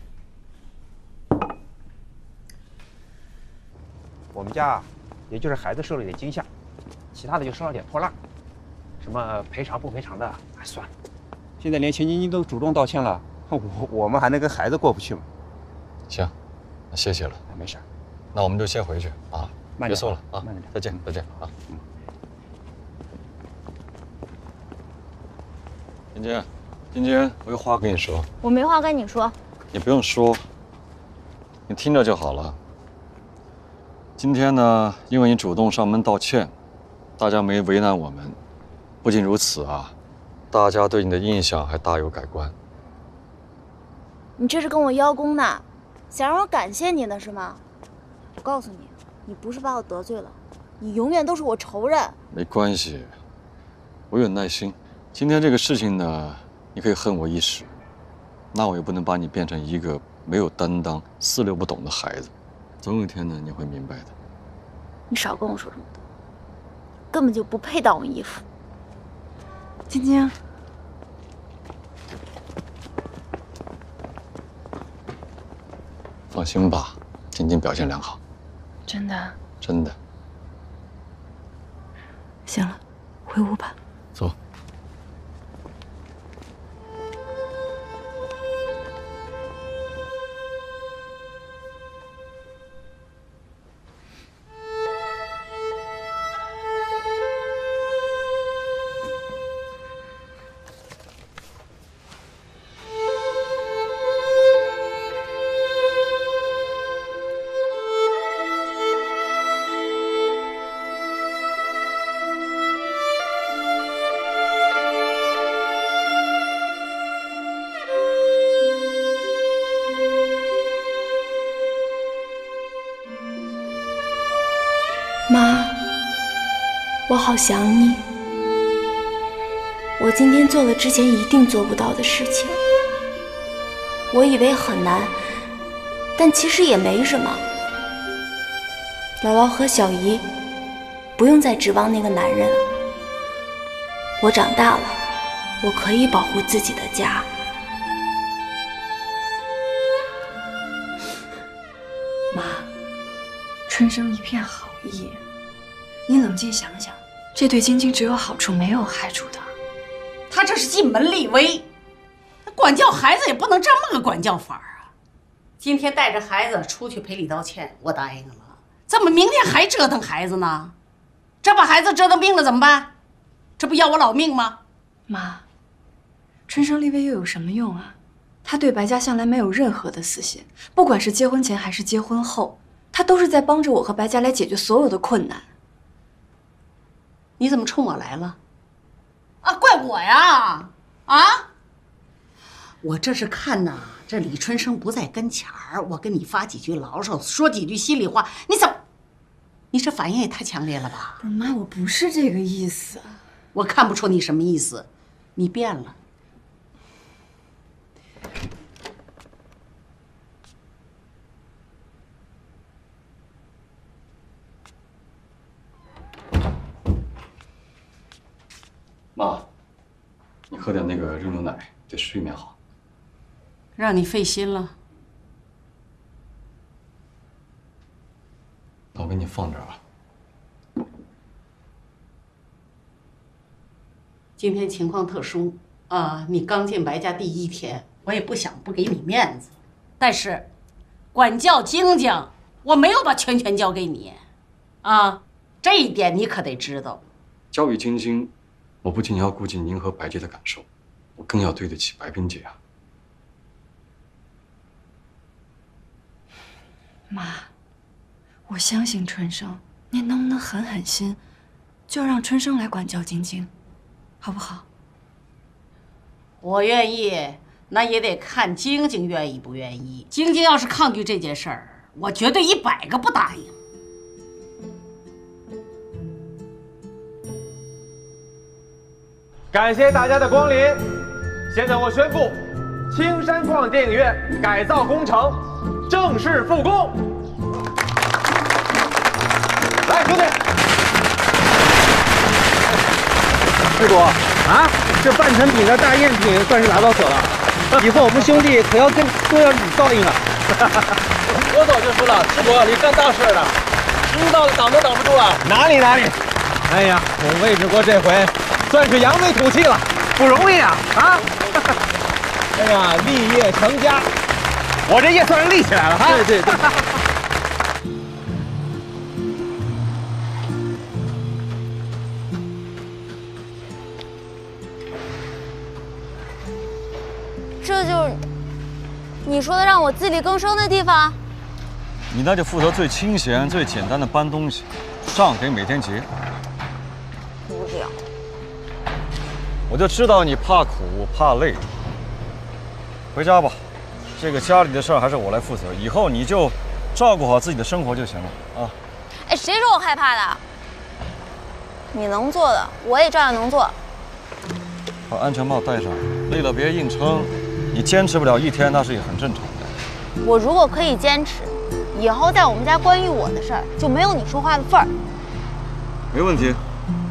我们家也就是孩子受了点惊吓，其他的就生了点破烂，什么赔偿不赔偿的，哎，算了。现在连钱晶晶都主动道歉了，我们还能跟孩子过不去吗？ 行，那谢谢了。 没事， 那我们就先回去啊，别送了啊，再见啊。 晶晶，晶晶，我有话跟你说。 我没话跟你说。 你不用说，你听着就好了。今天呢，因为你主动上门道歉，大家没为难我们。不仅如此啊，大家对你的印象还大有改观。 你这是跟我邀功呢，想让我感谢你呢是吗？我告诉你，你不是把我得罪了，你永远都是我仇人。 没关系，我有耐心。今天这个事情呢，你可以恨我一时，那我也不能把你变成一个没有担当、四六不懂的孩子。总有一天呢，你会明白的。 你少跟我说这么多，根本就不配当我姨父。 晶晶， 放心吧，晶晶表现良好。 真的？ 真的。 行了，回屋吧。 走。 妈，我好想你。我今天做了之前一定做不到的事情。我以为很难，但其实也没什么。姥姥和小姨不用再指望那个男人了。我长大了，我可以保护自己的家。 妈，春生一片好意，你冷静想想，这对晶晶只有好处没有害处的。 他这是进门立威，管教孩子也不能这么个管教法啊！今天带着孩子出去赔礼道歉，我答应了。怎么明天还折腾孩子呢？这把孩子折腾病了怎么办？这不要我老命吗？ 妈，春生立威又有什么用啊？他对白家向来没有任何的私心，不管是结婚前还是结婚后，他都是在帮着我和白家来解决所有的困难。 你怎么冲我来了？啊，怪我呀！啊，我这是看呐，这李春生不在跟前儿，我跟你发几句牢骚，说几句心里话，你怎么？你这反应也太强烈了吧？ 不是妈，我不是这个意思。 我看不出你什么意思，你变了。 妈，你喝点那个热牛奶，对睡眠好。 让你费心了。 那我给你放这儿啊。 今天情况特殊啊，你刚进白家第一天，我也不想不给你面子，但是管教晶晶，我没有把全权交给你，啊，这一点你可得知道。 教育晶晶，我不仅要顾及您和白姐的感受，我更要对得起白冰姐啊。 妈，我相信春生，您能不能狠狠心，就让春生来管教晶晶，好不好？ 我愿意，那也得看晶晶愿意不愿意。晶晶要是抗拒这件事儿，我绝对100个不答应。 感谢大家的光临，现在我宣布，青山矿电影院改造工程正式复工。来，兄弟， 师傅啊，这半成品的大赝品算是拿到手了，以后我们兄弟可要更多要你照应了。 我早就说了，师傅你干大事了，知道了挡都挡不住了。 哪里？哎呀，我魏志国这回算是扬眉吐气了，不容易啊！啊！哎呀，立业成家，我这业算是立起来了哈。对。 你说的让我自力更生的地方？ 你那就负责最清闲、最简单的搬东西，账给每天结。 无聊。 我就知道你怕苦怕累。回家吧，这个家里的事儿还是我来负责，以后你就照顾好自己的生活就行了啊。 哎，谁说我害怕的？你能做的，我也照样能做。 把安全帽戴上，累了别硬撑。你坚持不了1天，那是也很正常的。 我如果可以坚持，以后在我们家关于我的事儿就没有你说话的份儿。 没问题。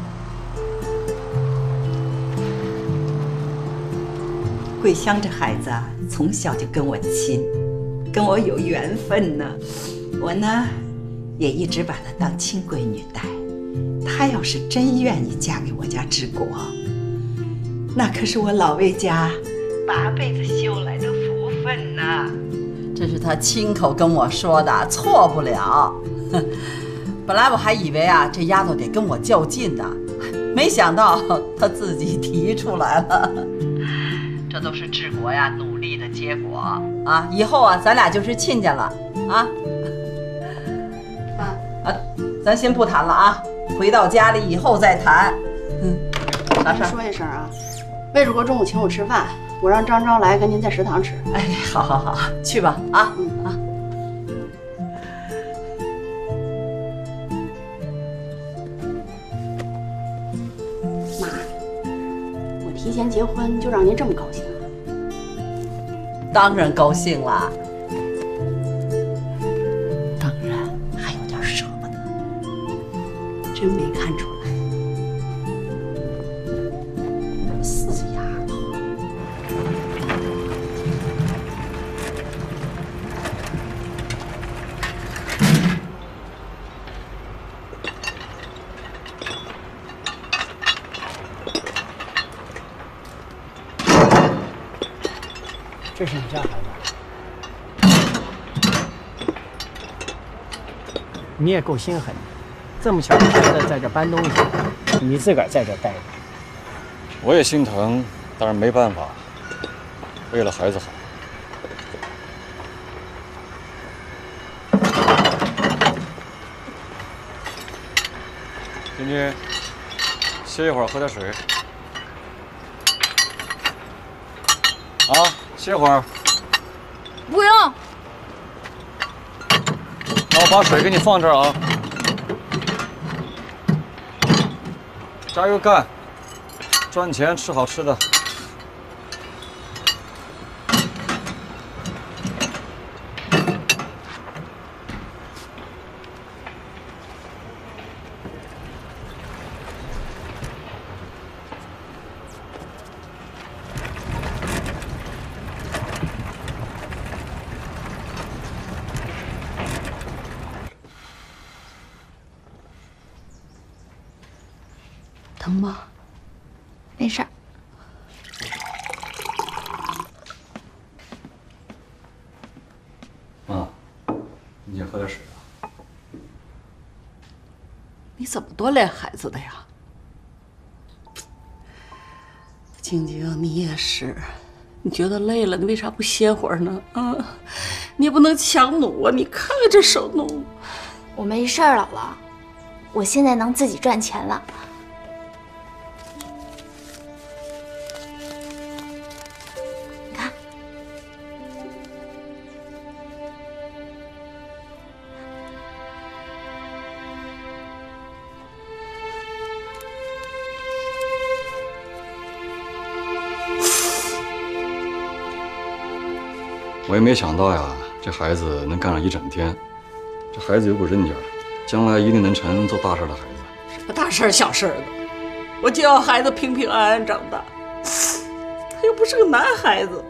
桂香这孩子啊，从小就跟我亲，跟我有缘分呢。我呢，也一直把她当亲闺女待。她要是真愿意嫁给我家治国，那可是我老魏家8辈子修来的福分呐。 这是他亲口跟我说的，错不了。本来我还以为啊，这丫头得跟我较劲呢，没想到她自己提出来了。这都是治国呀努力的结果啊！以后啊，咱俩就是亲家了啊！咱先不谈了啊，回到家里以后再谈。 啥事儿？说一声啊，魏主播中午请我吃饭，我让张张来跟您在食堂吃。 哎，好好好，去吧啊！ 妈，我提前结婚就让您这么高兴啊？ 当然高兴了，当然还有点舍不得， 真没看出来。 死丫头！ 这是你家孩子，你也够心狠的，这么小的孩子在这搬东西，你自个儿在这待着。 我也心疼，但是没办法，为了孩子好。晶晶，歇一会儿，喝点水。啊，歇会儿。 不用。 那我把水给你放这儿啊。加油干，赚钱吃好吃的。 疼吗？没事儿。 妈，你先喝点水啊。 你怎么多累孩子的呀？晶晶，你也是，你觉得累了，你为啥不歇会儿呢？啊，你也不能强弩啊！你看看这手弩。 我没事儿，姥姥，我现在能自己赚钱了。 我也没想到呀，这孩子能干上一整天。这孩子有股韧劲儿，将来一定能成做大事的孩子。 什么大事小事的，我就要孩子平平安安长大。他又不是个男孩子，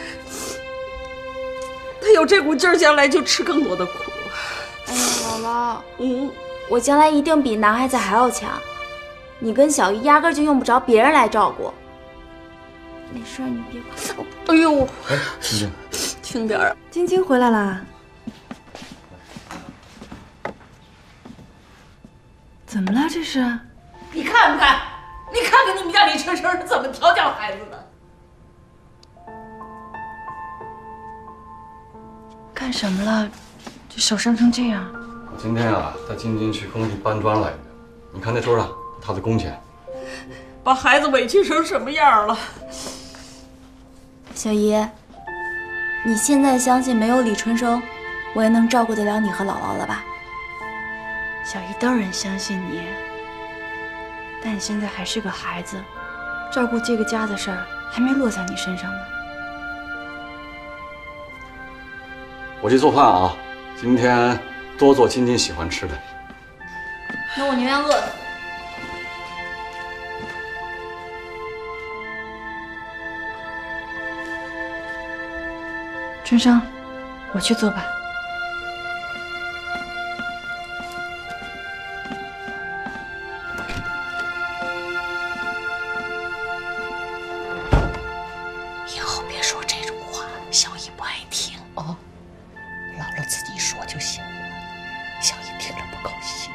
他有这股劲儿，将来就吃更多的苦。 哎呀，姥姥，我将来一定比男孩子还要强。你跟小姨压根就用不着别人来照顾。没事，你别管。 哎呦， 哎，晶晶。 轻点儿。 晶晶回来啦？怎么了？这是？ 你看不看？你看看你们家李春生是怎么调教孩子的？ 干什么了？这手伤成这样。 我今天啊，带晶晶去工地搬砖来着。你看那桌上他的工钱， 把孩子委屈成什么样了？ 小姨，你现在相信没有李春生，我也能照顾得了你和姥姥了吧？ 小姨当然相信你，但你现在还是个孩子，照顾这个家的事儿还没落在你身上呢。 我去做饭啊，今天多做晶晶喜欢吃的。 那我宁愿饿死。 春生，我去做吧。 以后别说这种话，小姨不爱听哦。姥姥自己说就行了，小姨听着不高兴。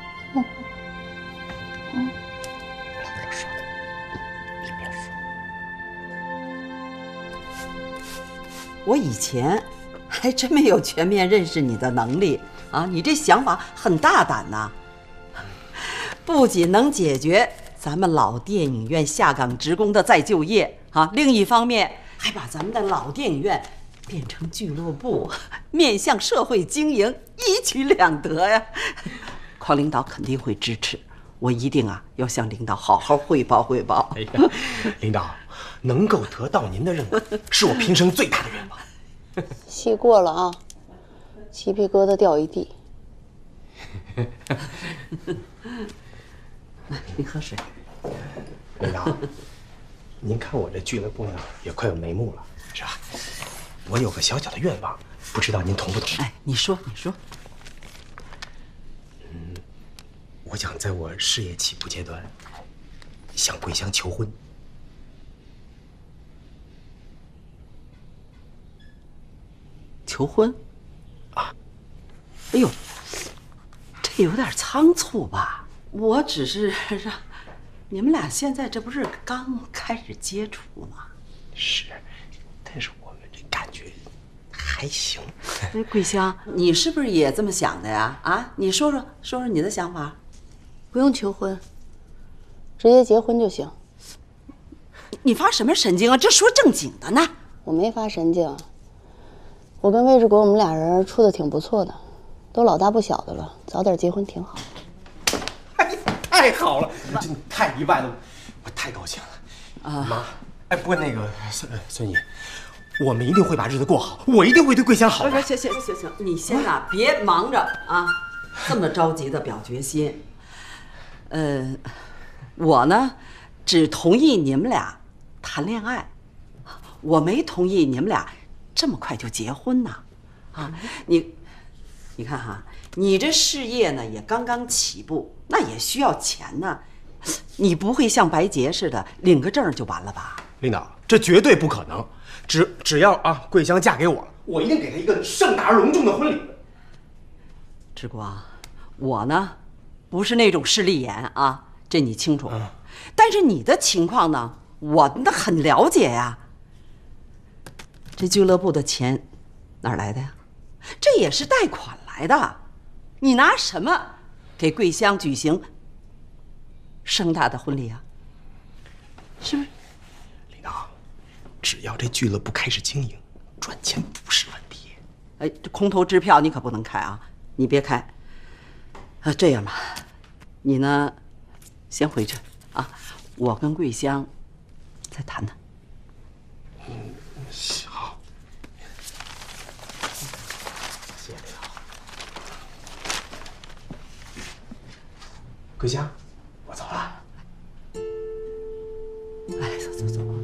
姥姥说的，你别说。 我以前还真没有全面认识你的能力啊！你这想法很大胆呐，不仅能解决咱们老电影院下岗职工的再就业啊，另一方面还把咱们的老电影院变成俱乐部，面向社会经营，一举两得呀！邝领导肯定会支持，我一定啊要向领导好好汇报汇报。 哎呀，领导能够得到您的认可，是我平生最大的愿望。 戏过了啊，鸡皮疙瘩掉一地。 来，你喝水。 领导，您看我这俱乐部呢也快有眉目了，是吧？我有个小小的愿望，不知道您同不同意？ 哎，你说，你说。 我想在我事业起步阶段，向桂香求婚。 求婚？啊！哎呦，这有点仓促吧？我只是让你们俩现在这不是刚开始接触吗？ 是，但是我们这感觉还行。 哎，桂香，你是不是也这么想的呀？啊，你说说你的想法。 不用求婚，直接结婚就行。 你发什么神经啊？这说正经的呢。 我没发神经，我跟魏志国我们俩人处的挺不错的，都老大不小的了，早点结婚挺好。 哎，太好了，真的太意外了，我太高兴了。啊，妈，哎，不过那个孙姨，我们一定会把日子过好，我一定会对桂香好的。 行，你先啊，别忙着啊，这么着急的表决心。我呢，只同意你们俩谈恋爱，我没同意你们俩这么快就结婚呐。啊，你看哈，你这事业呢也刚刚起步，那也需要钱呢。你不会像白洁似的领个证就完了吧？ 领导，这绝对不可能。只要啊，桂香嫁给我，我一定给她一个盛大而隆重的婚礼。 志光，我呢，不是那种势利眼啊，这你清楚。但是你的情况呢，我那很了解呀。这俱乐部的钱哪儿来的呀？这也是贷款来的。你拿什么给桂香举行盛大的婚礼啊？是不是？ 领导，只要这俱乐部开始经营，赚钱不是问题。 哎，这空头支票你可不能开啊！你别开。这样吧，你呢，先回去啊，我跟桂香再谈谈。 好，谢谢领导。桂香，我走了。 哎，走吧。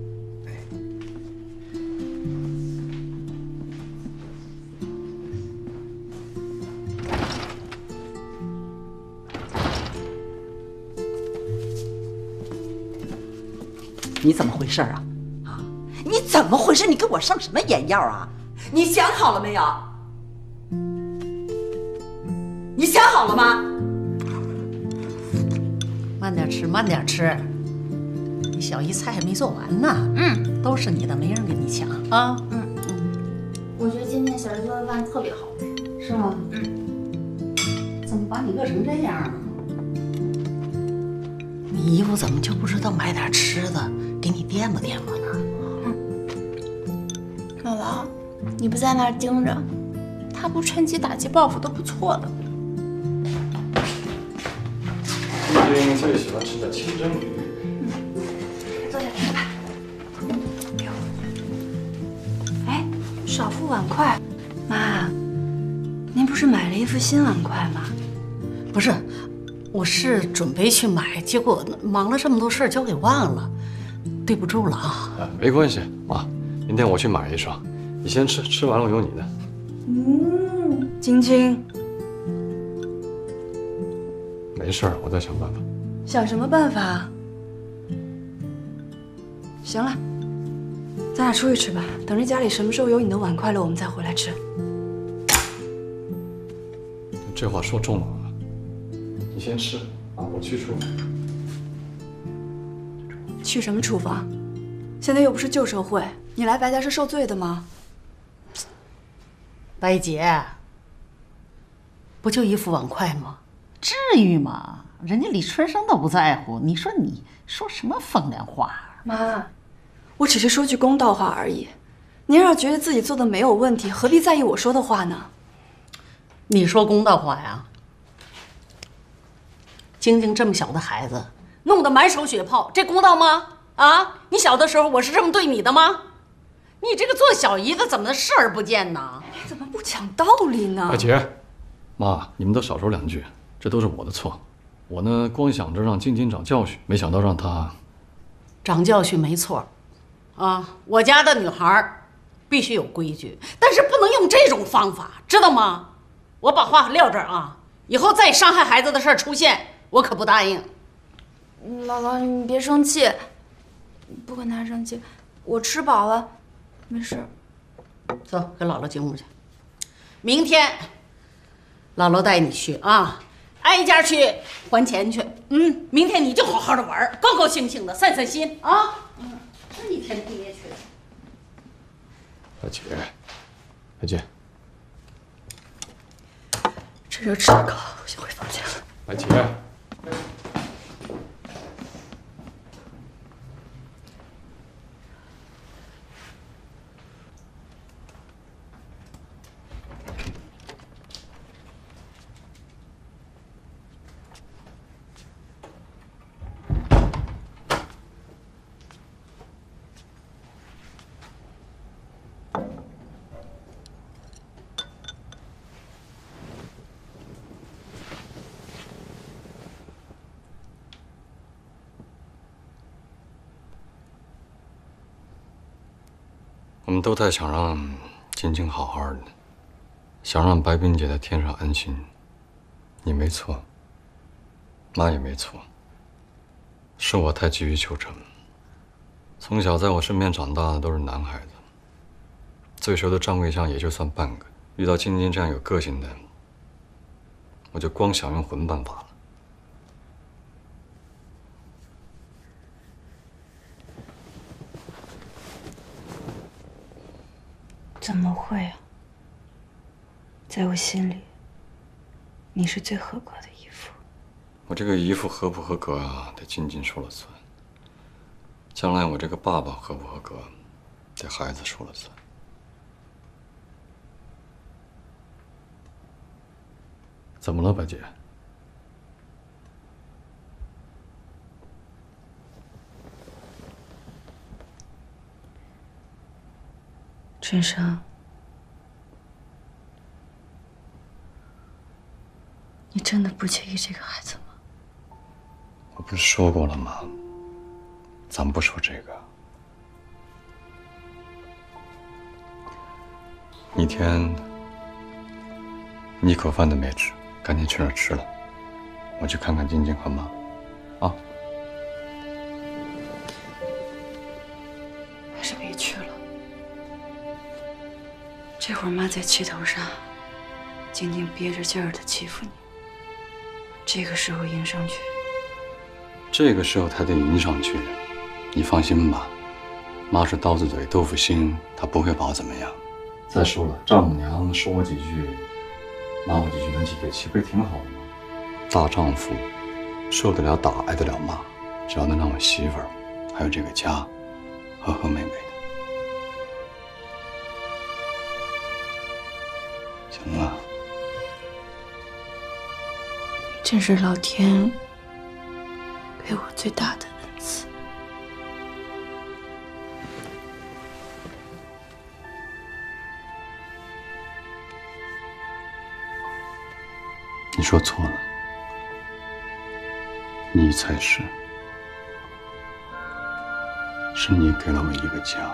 你怎么回事啊？啊，你怎么回事？你给我上什么眼药啊？你想好了没有？你想好了吗？ 慢点吃，慢点吃。你小姨菜还没做完呢。都是你的，没人跟你抢啊。 我觉得今天小鱼做的饭特别好， 是吗？怎么把你饿成这样啊？你姨夫怎么就不知道买点吃的给你垫吧垫吧呢？ 姥姥，你不在那儿盯着，他不趁机打击报复都不错的。 晶晶最喜欢吃的清蒸鱼。 坐下吃吧。哎，少副碗筷。妈，您不是买了一副新碗筷吗？ 不是，我是准备去买，结果忙了这么多事儿，就给忘了，对不住了啊。 没关系，妈，明天我去买一双，你先吃，吃完了有你的。 晶晶， 没事儿，我再想办法。 想什么办法？行了，咱俩出去吃吧。等着家里什么时候有你的碗筷了，我们再回来吃。 这话说重了啊！你先吃啊，我去厨房。 去什么厨房？现在又不是旧社会，你来白家是受罪的吗？ 白姐，不就一副碗筷吗？至于吗？人家李春生都不在乎，你说你说什么风凉话？ 妈，我只是说句公道话而已。您要觉得自己做的没有问题，何必在意我说的话呢？ 你说公道话呀？晶晶这么小的孩子，弄得满手血泡，这公道吗？啊，你小的时候我是这么对你的吗？你这个做小姨的怎么视而不见呢？ 你怎么不讲道理呢？ 姐，妈，你们都少说两句，这都是我的错。我呢，光想着让晶晶长教训，没想到让她长教训没错，啊，我家的女孩必须有规矩，但是不能用这种方法，知道吗？我把话撂这儿啊，以后再伤害孩子的事儿出现，我可不答应。 姥姥，你别生气，不跟他生气，我吃饱了，没事。 走，跟姥姥进屋去。明天，姥姥带你去啊，挨家去还钱去。明天你就好好的玩，高高兴兴的散散心啊。这一天憋屈的。 白姐， 这就吃不够，我先回房间了。 白姐。我们都太想让晶晶好好的，想让白冰姐在天上安心。你没错，妈也没错，是我太急于求成。从小在我身边长大的都是男孩子，最熟的张桂香也就算半个，遇到晶晶这样有个性的，我就光想用混办法了。 怎么会啊？在我心里，你是最合格的姨父。 我这个姨父合不合格啊，得晶晶说了算。将来我这个爸爸合不合格，得孩子说了算。怎么了，白姐？ 春生，你真的不介意这个孩子吗？ 我不是说过了吗？咱们不说这个。那天你一口饭都没吃，赶紧去那儿吃了。我去看看晶晶和妈，啊。 还是别去了。这会儿妈在气头上，晶晶憋着劲儿的欺负你。这个时候迎上去， 这个时候才得迎上去。你放心吧，妈是刀子嘴豆腐心，她不会把我怎么样。 再说了，丈母娘说我几句，骂我几句，能解决气，不是挺好的吗？大丈夫受得了打，挨得了骂，只要能让我媳妇儿还有这个家和和美美的。行了。 这是老天给我最大的恩赐。 你说错了，你才是，是你给了我一个家。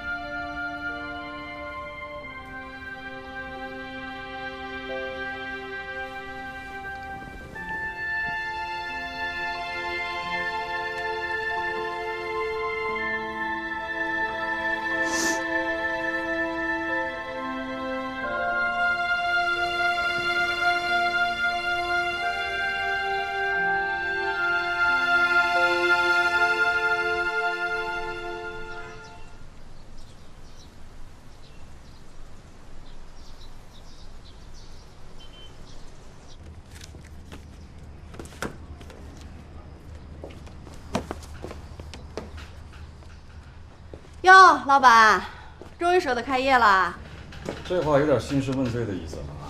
哟，老板，终于舍得开业了。 这话有点兴师问罪的意思了啊。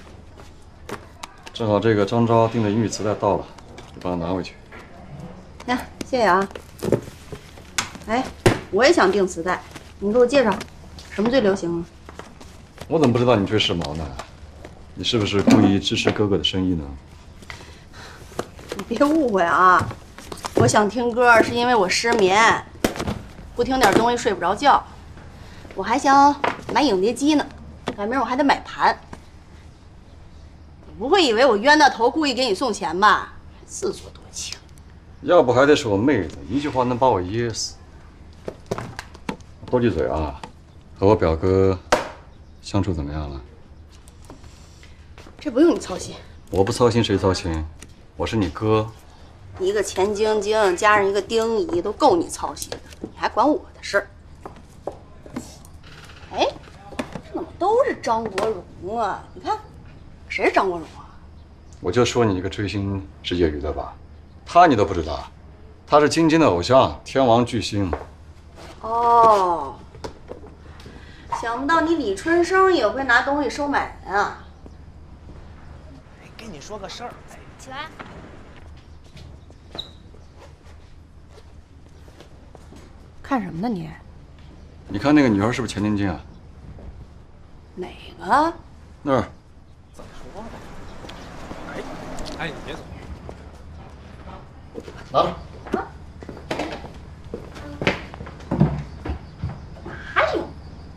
正好这个张昭订的英语磁带到了，你帮他拿回去。 呀，谢谢啊。哎，我也想订磁带，你给我介绍，什么最流行啊？ 我怎么不知道你追时髦呢？你是不是故意支持哥哥的生意呢？ 你别误会啊，我想听歌是因为我失眠，不听点东西睡不着觉。我还想买影碟机呢，改明儿我还得买盘。你不会以为我冤大头故意给你送钱吧？自作多情。 要不还得是我妹子，一句话能把我噎死。多句嘴啊，和我表哥相处怎么样了？ 这不用你操心。 我不操心谁操心？我是你哥。 一个钱晶晶加上一个丁仪，都够你操心的，你还管我的事儿？哎，这怎么都是张国荣啊？你看，谁是张国荣啊？ 我就说你一个追星是业余的吧，他你都不知道，他是晶晶的偶像，天王巨星。 哦，想不到你李春生也会拿东西收买人啊！ 跟你说个事儿， 起来。 看什么呢你？ 你看那个女孩是不是钱晶晶啊？ 哪个？ 那儿。 怎么说的？哎，你别走。 拿着。 还有。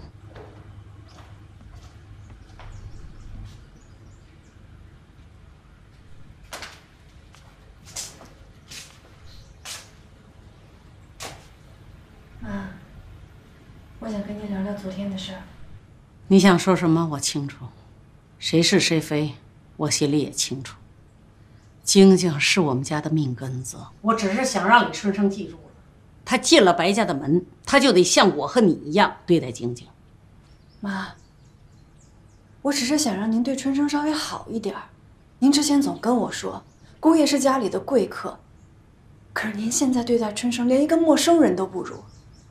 妈，我想跟你聊聊昨天的事儿。 你想说什么？我清楚，谁是谁非，我心里也清楚。晶晶是我们家的命根子，我只是想让李春生记住了，他进了白家的门，他就得像我和你一样对待晶晶。 妈，我只是想让您对春生稍微好一点儿。您之前总跟我说，姑爷是家里的贵客，可是您现在对待春生连一个陌生人都不如。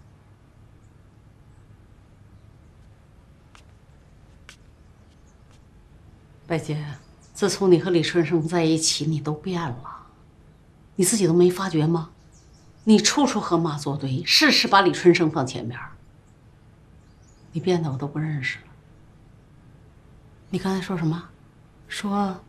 白洁，自从你和李春生在一起，你都变了，你自己都没发觉吗？你处处和妈作对，事事把李春生放前面，你变得我都不认识了。你刚才说什么？说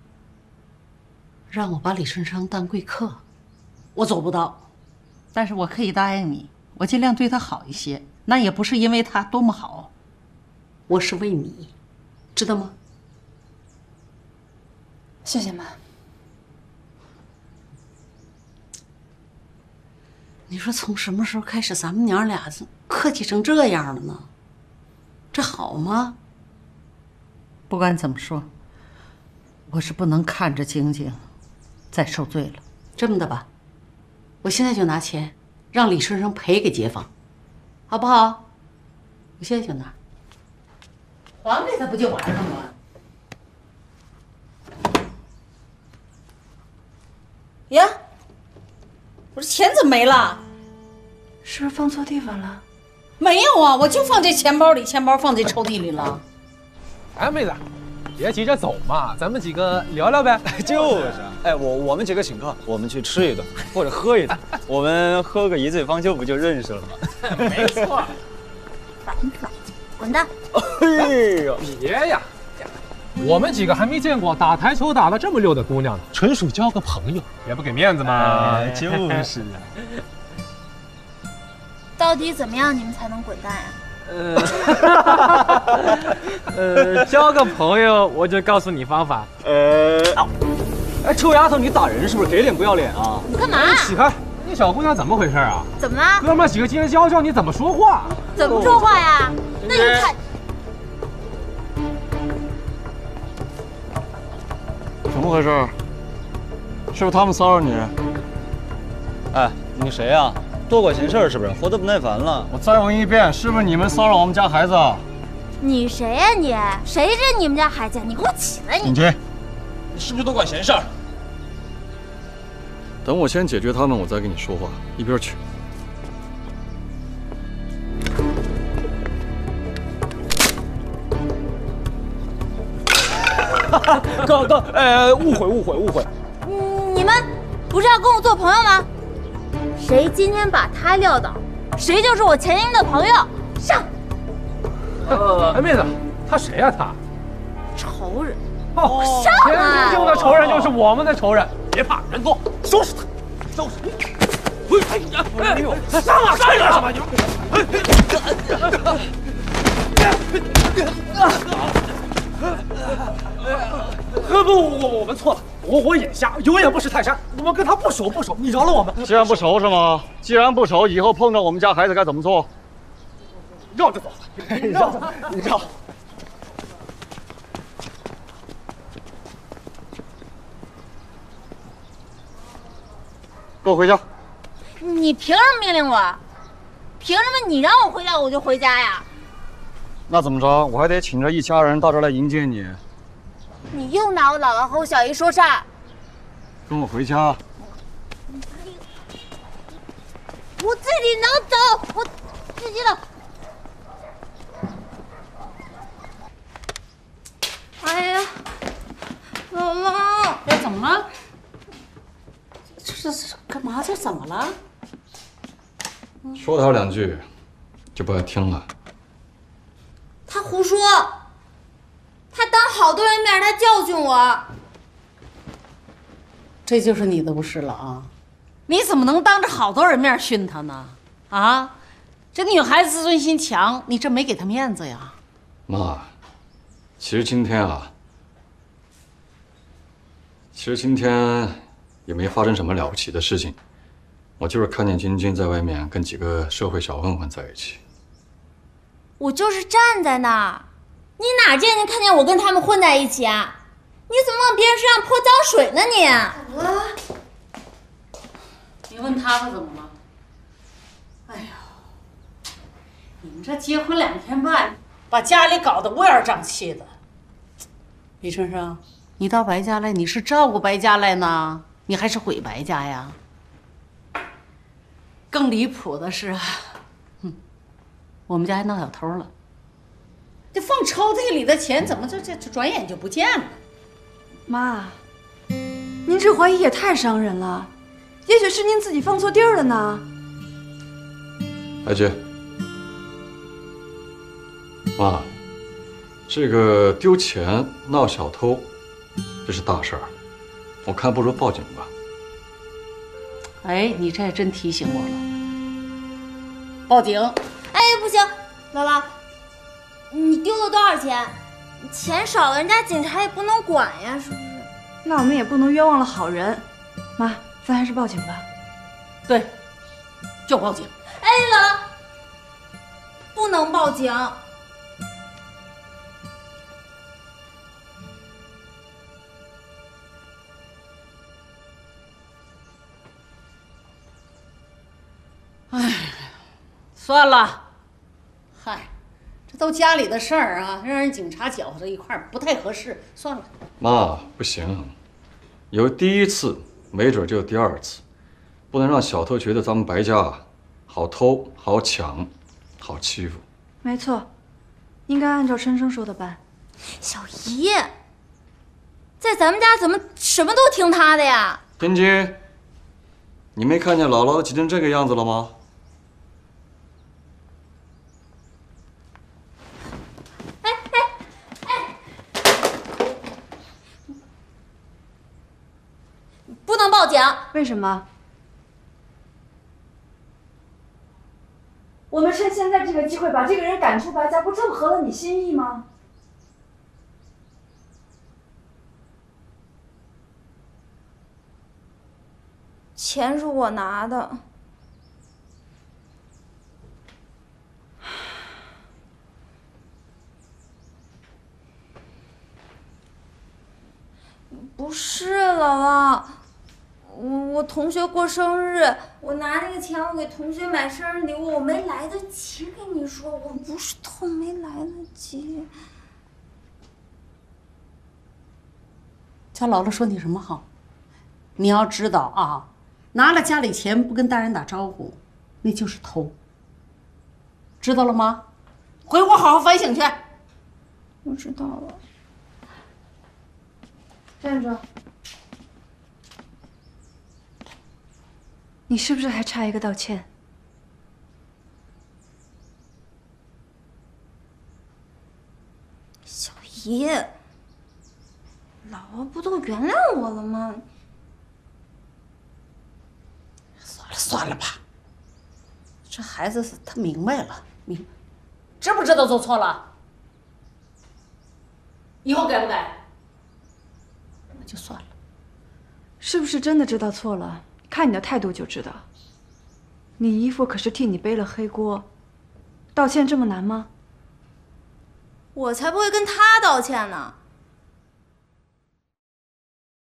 让我把李春生当贵客，我做不到。 但是我可以答应你，我尽量对他好一些。那也不是因为他多么好， 我是为你，知道吗？ 谢谢妈。 你说从什么时候开始，咱们娘俩客气成这样了呢？这好吗？ 不管怎么说，我是不能看着晶晶再受罪了。 这么的吧，我现在就拿钱让李春生赔给街坊，好不好？我现在就拿。 还给他不就完了吗？ 呀，我这钱怎么没了？ 是不是放错地方了？ 没有啊，我就放这钱包里，钱包放这抽屉里了。 哎，妹子，别急着走嘛，咱们几个聊聊呗。 就是，哎，我们几个请客，我们去吃一顿或者喝一顿，我们喝个一醉方休，不就认识了吗？ 没错。 烦死了，滚蛋！ 哎呦，别呀！我们几个还没见过打台球打得这么溜的姑娘呢，纯属交个朋友，也不给面子嘛。 就是啊。 到底怎么样你们才能滚蛋呀？ 交个朋友，我就告诉你方法。 哎，臭丫头，你打人是不是？给脸不要脸啊！ 你干嘛？ 起开！你小姑娘怎么回事啊？ 怎么了？ 哥们几个今天教教你怎么说话。 怎么说话呀？那就看。 怎么回事？是不是他们骚扰你？哎，你谁呀？多管闲事是不是？活得不耐烦了。我再问一遍，是不是你们骚扰我们家孩子？ 你谁呀你？谁是你们家孩子？你给我起来！ 你这，你是不是多管闲事？等我先解决他们，我再跟你说话。一边去。哥，误会。 你们不是要跟我做朋友吗？谁今天把他撂倒，谁就是我钱英的朋友。上。 哎，妹子，他谁呀？他仇人。 哦， 上啊！ 钱英的仇人就是我们的仇人。别怕，人多，收拾他，收拾你！哎呦，上啊！上干什么？不，我们错了，我眼瞎，有眼不识泰山。我们跟他不熟，你饶了我们。 既然不熟是吗？既然不熟，以后碰到我们家孩子该怎么做？ 绕着走，绕。 给我回家！ 你凭什么命令我？凭什么你让我回家我就回家呀？ 那怎么着？我还得请着一家人到这儿来迎接你。 你又拿我姥姥和我小姨说事儿。 跟我回家。 我自己能走，我自己能。哎呀，姥姥， 这怎么了？这是干嘛？这怎么了？ 说他两句，就不爱听了。 他胡说，他当好多人面他教训我。 这就是你的不是了啊！你怎么能当着好多人面训他呢？啊，这个女孩子自尊心强，你这没给她面子呀？ 妈，其实今天也没发生什么了不起的事情，我就是看见晶晶在外面跟几个社会小混混在一起。 我就是站在那儿，你哪见你看见我跟他们混在一起啊？你怎么往别人身上泼脏水呢你？ 你问他怎么了？哎呀，你们这结婚2天半，把家里搞得乌烟瘴气的。李春生，你到白家来，你是照顾白家来呢，你还是毁白家呀？更离谱的是，我们家还闹小偷了。这放抽屉里的钱怎么这转眼就不见了？ 妈，您这怀疑也太伤人了，也许是您自己放错地儿了呢。 艾姐，妈，这个丢钱闹小偷，这是大事儿，我看不如报警吧。 哎，你这还真提醒我了，报警！ 哎，不行，姥姥，你丢了多少钱？钱少了，人家警察也不能管呀，是不是？ 那我们也不能冤枉了好人。妈，咱还是报警吧。 对，就报警。 哎，姥姥，不能报警。 哎，算了，嗨，这都家里的事儿啊，让人警察搅和在一块儿不太合适，算了。 妈，不行，有第一次，没准就有第二次，不能让小偷觉得咱们白家好偷、好抢、好欺负。 没错，应该按照春生说的办。 小姨，在咱们家怎么什么都听她的呀？ 天津，你没看见姥姥急成这个样子了吗？ 不能报警。 为什么？我们趁现在这个机会把这个人赶出白家，不正合了你心意吗？ 钱是我拿的。不是姥姥，我同学过生日，我拿那个钱我给同学买生日礼物，我没来得及跟你说，我不是偷，没来得及。 家姥姥说你什么好？你要知道啊，拿了家里钱不跟大人打招呼，那就是偷。知道了吗？回屋好好反省去。 我知道了。 站住！你是不是还差一个道歉？ 小姨，姥姥不都原谅我了吗？ 算了吧，这孩子他明白了，知不知道做错了？以后改不改？那就算了。 是不是真的知道错了？看你的态度就知道。你姨父可是替你背了黑锅，道歉这么难吗？ 我才不会跟他道歉呢。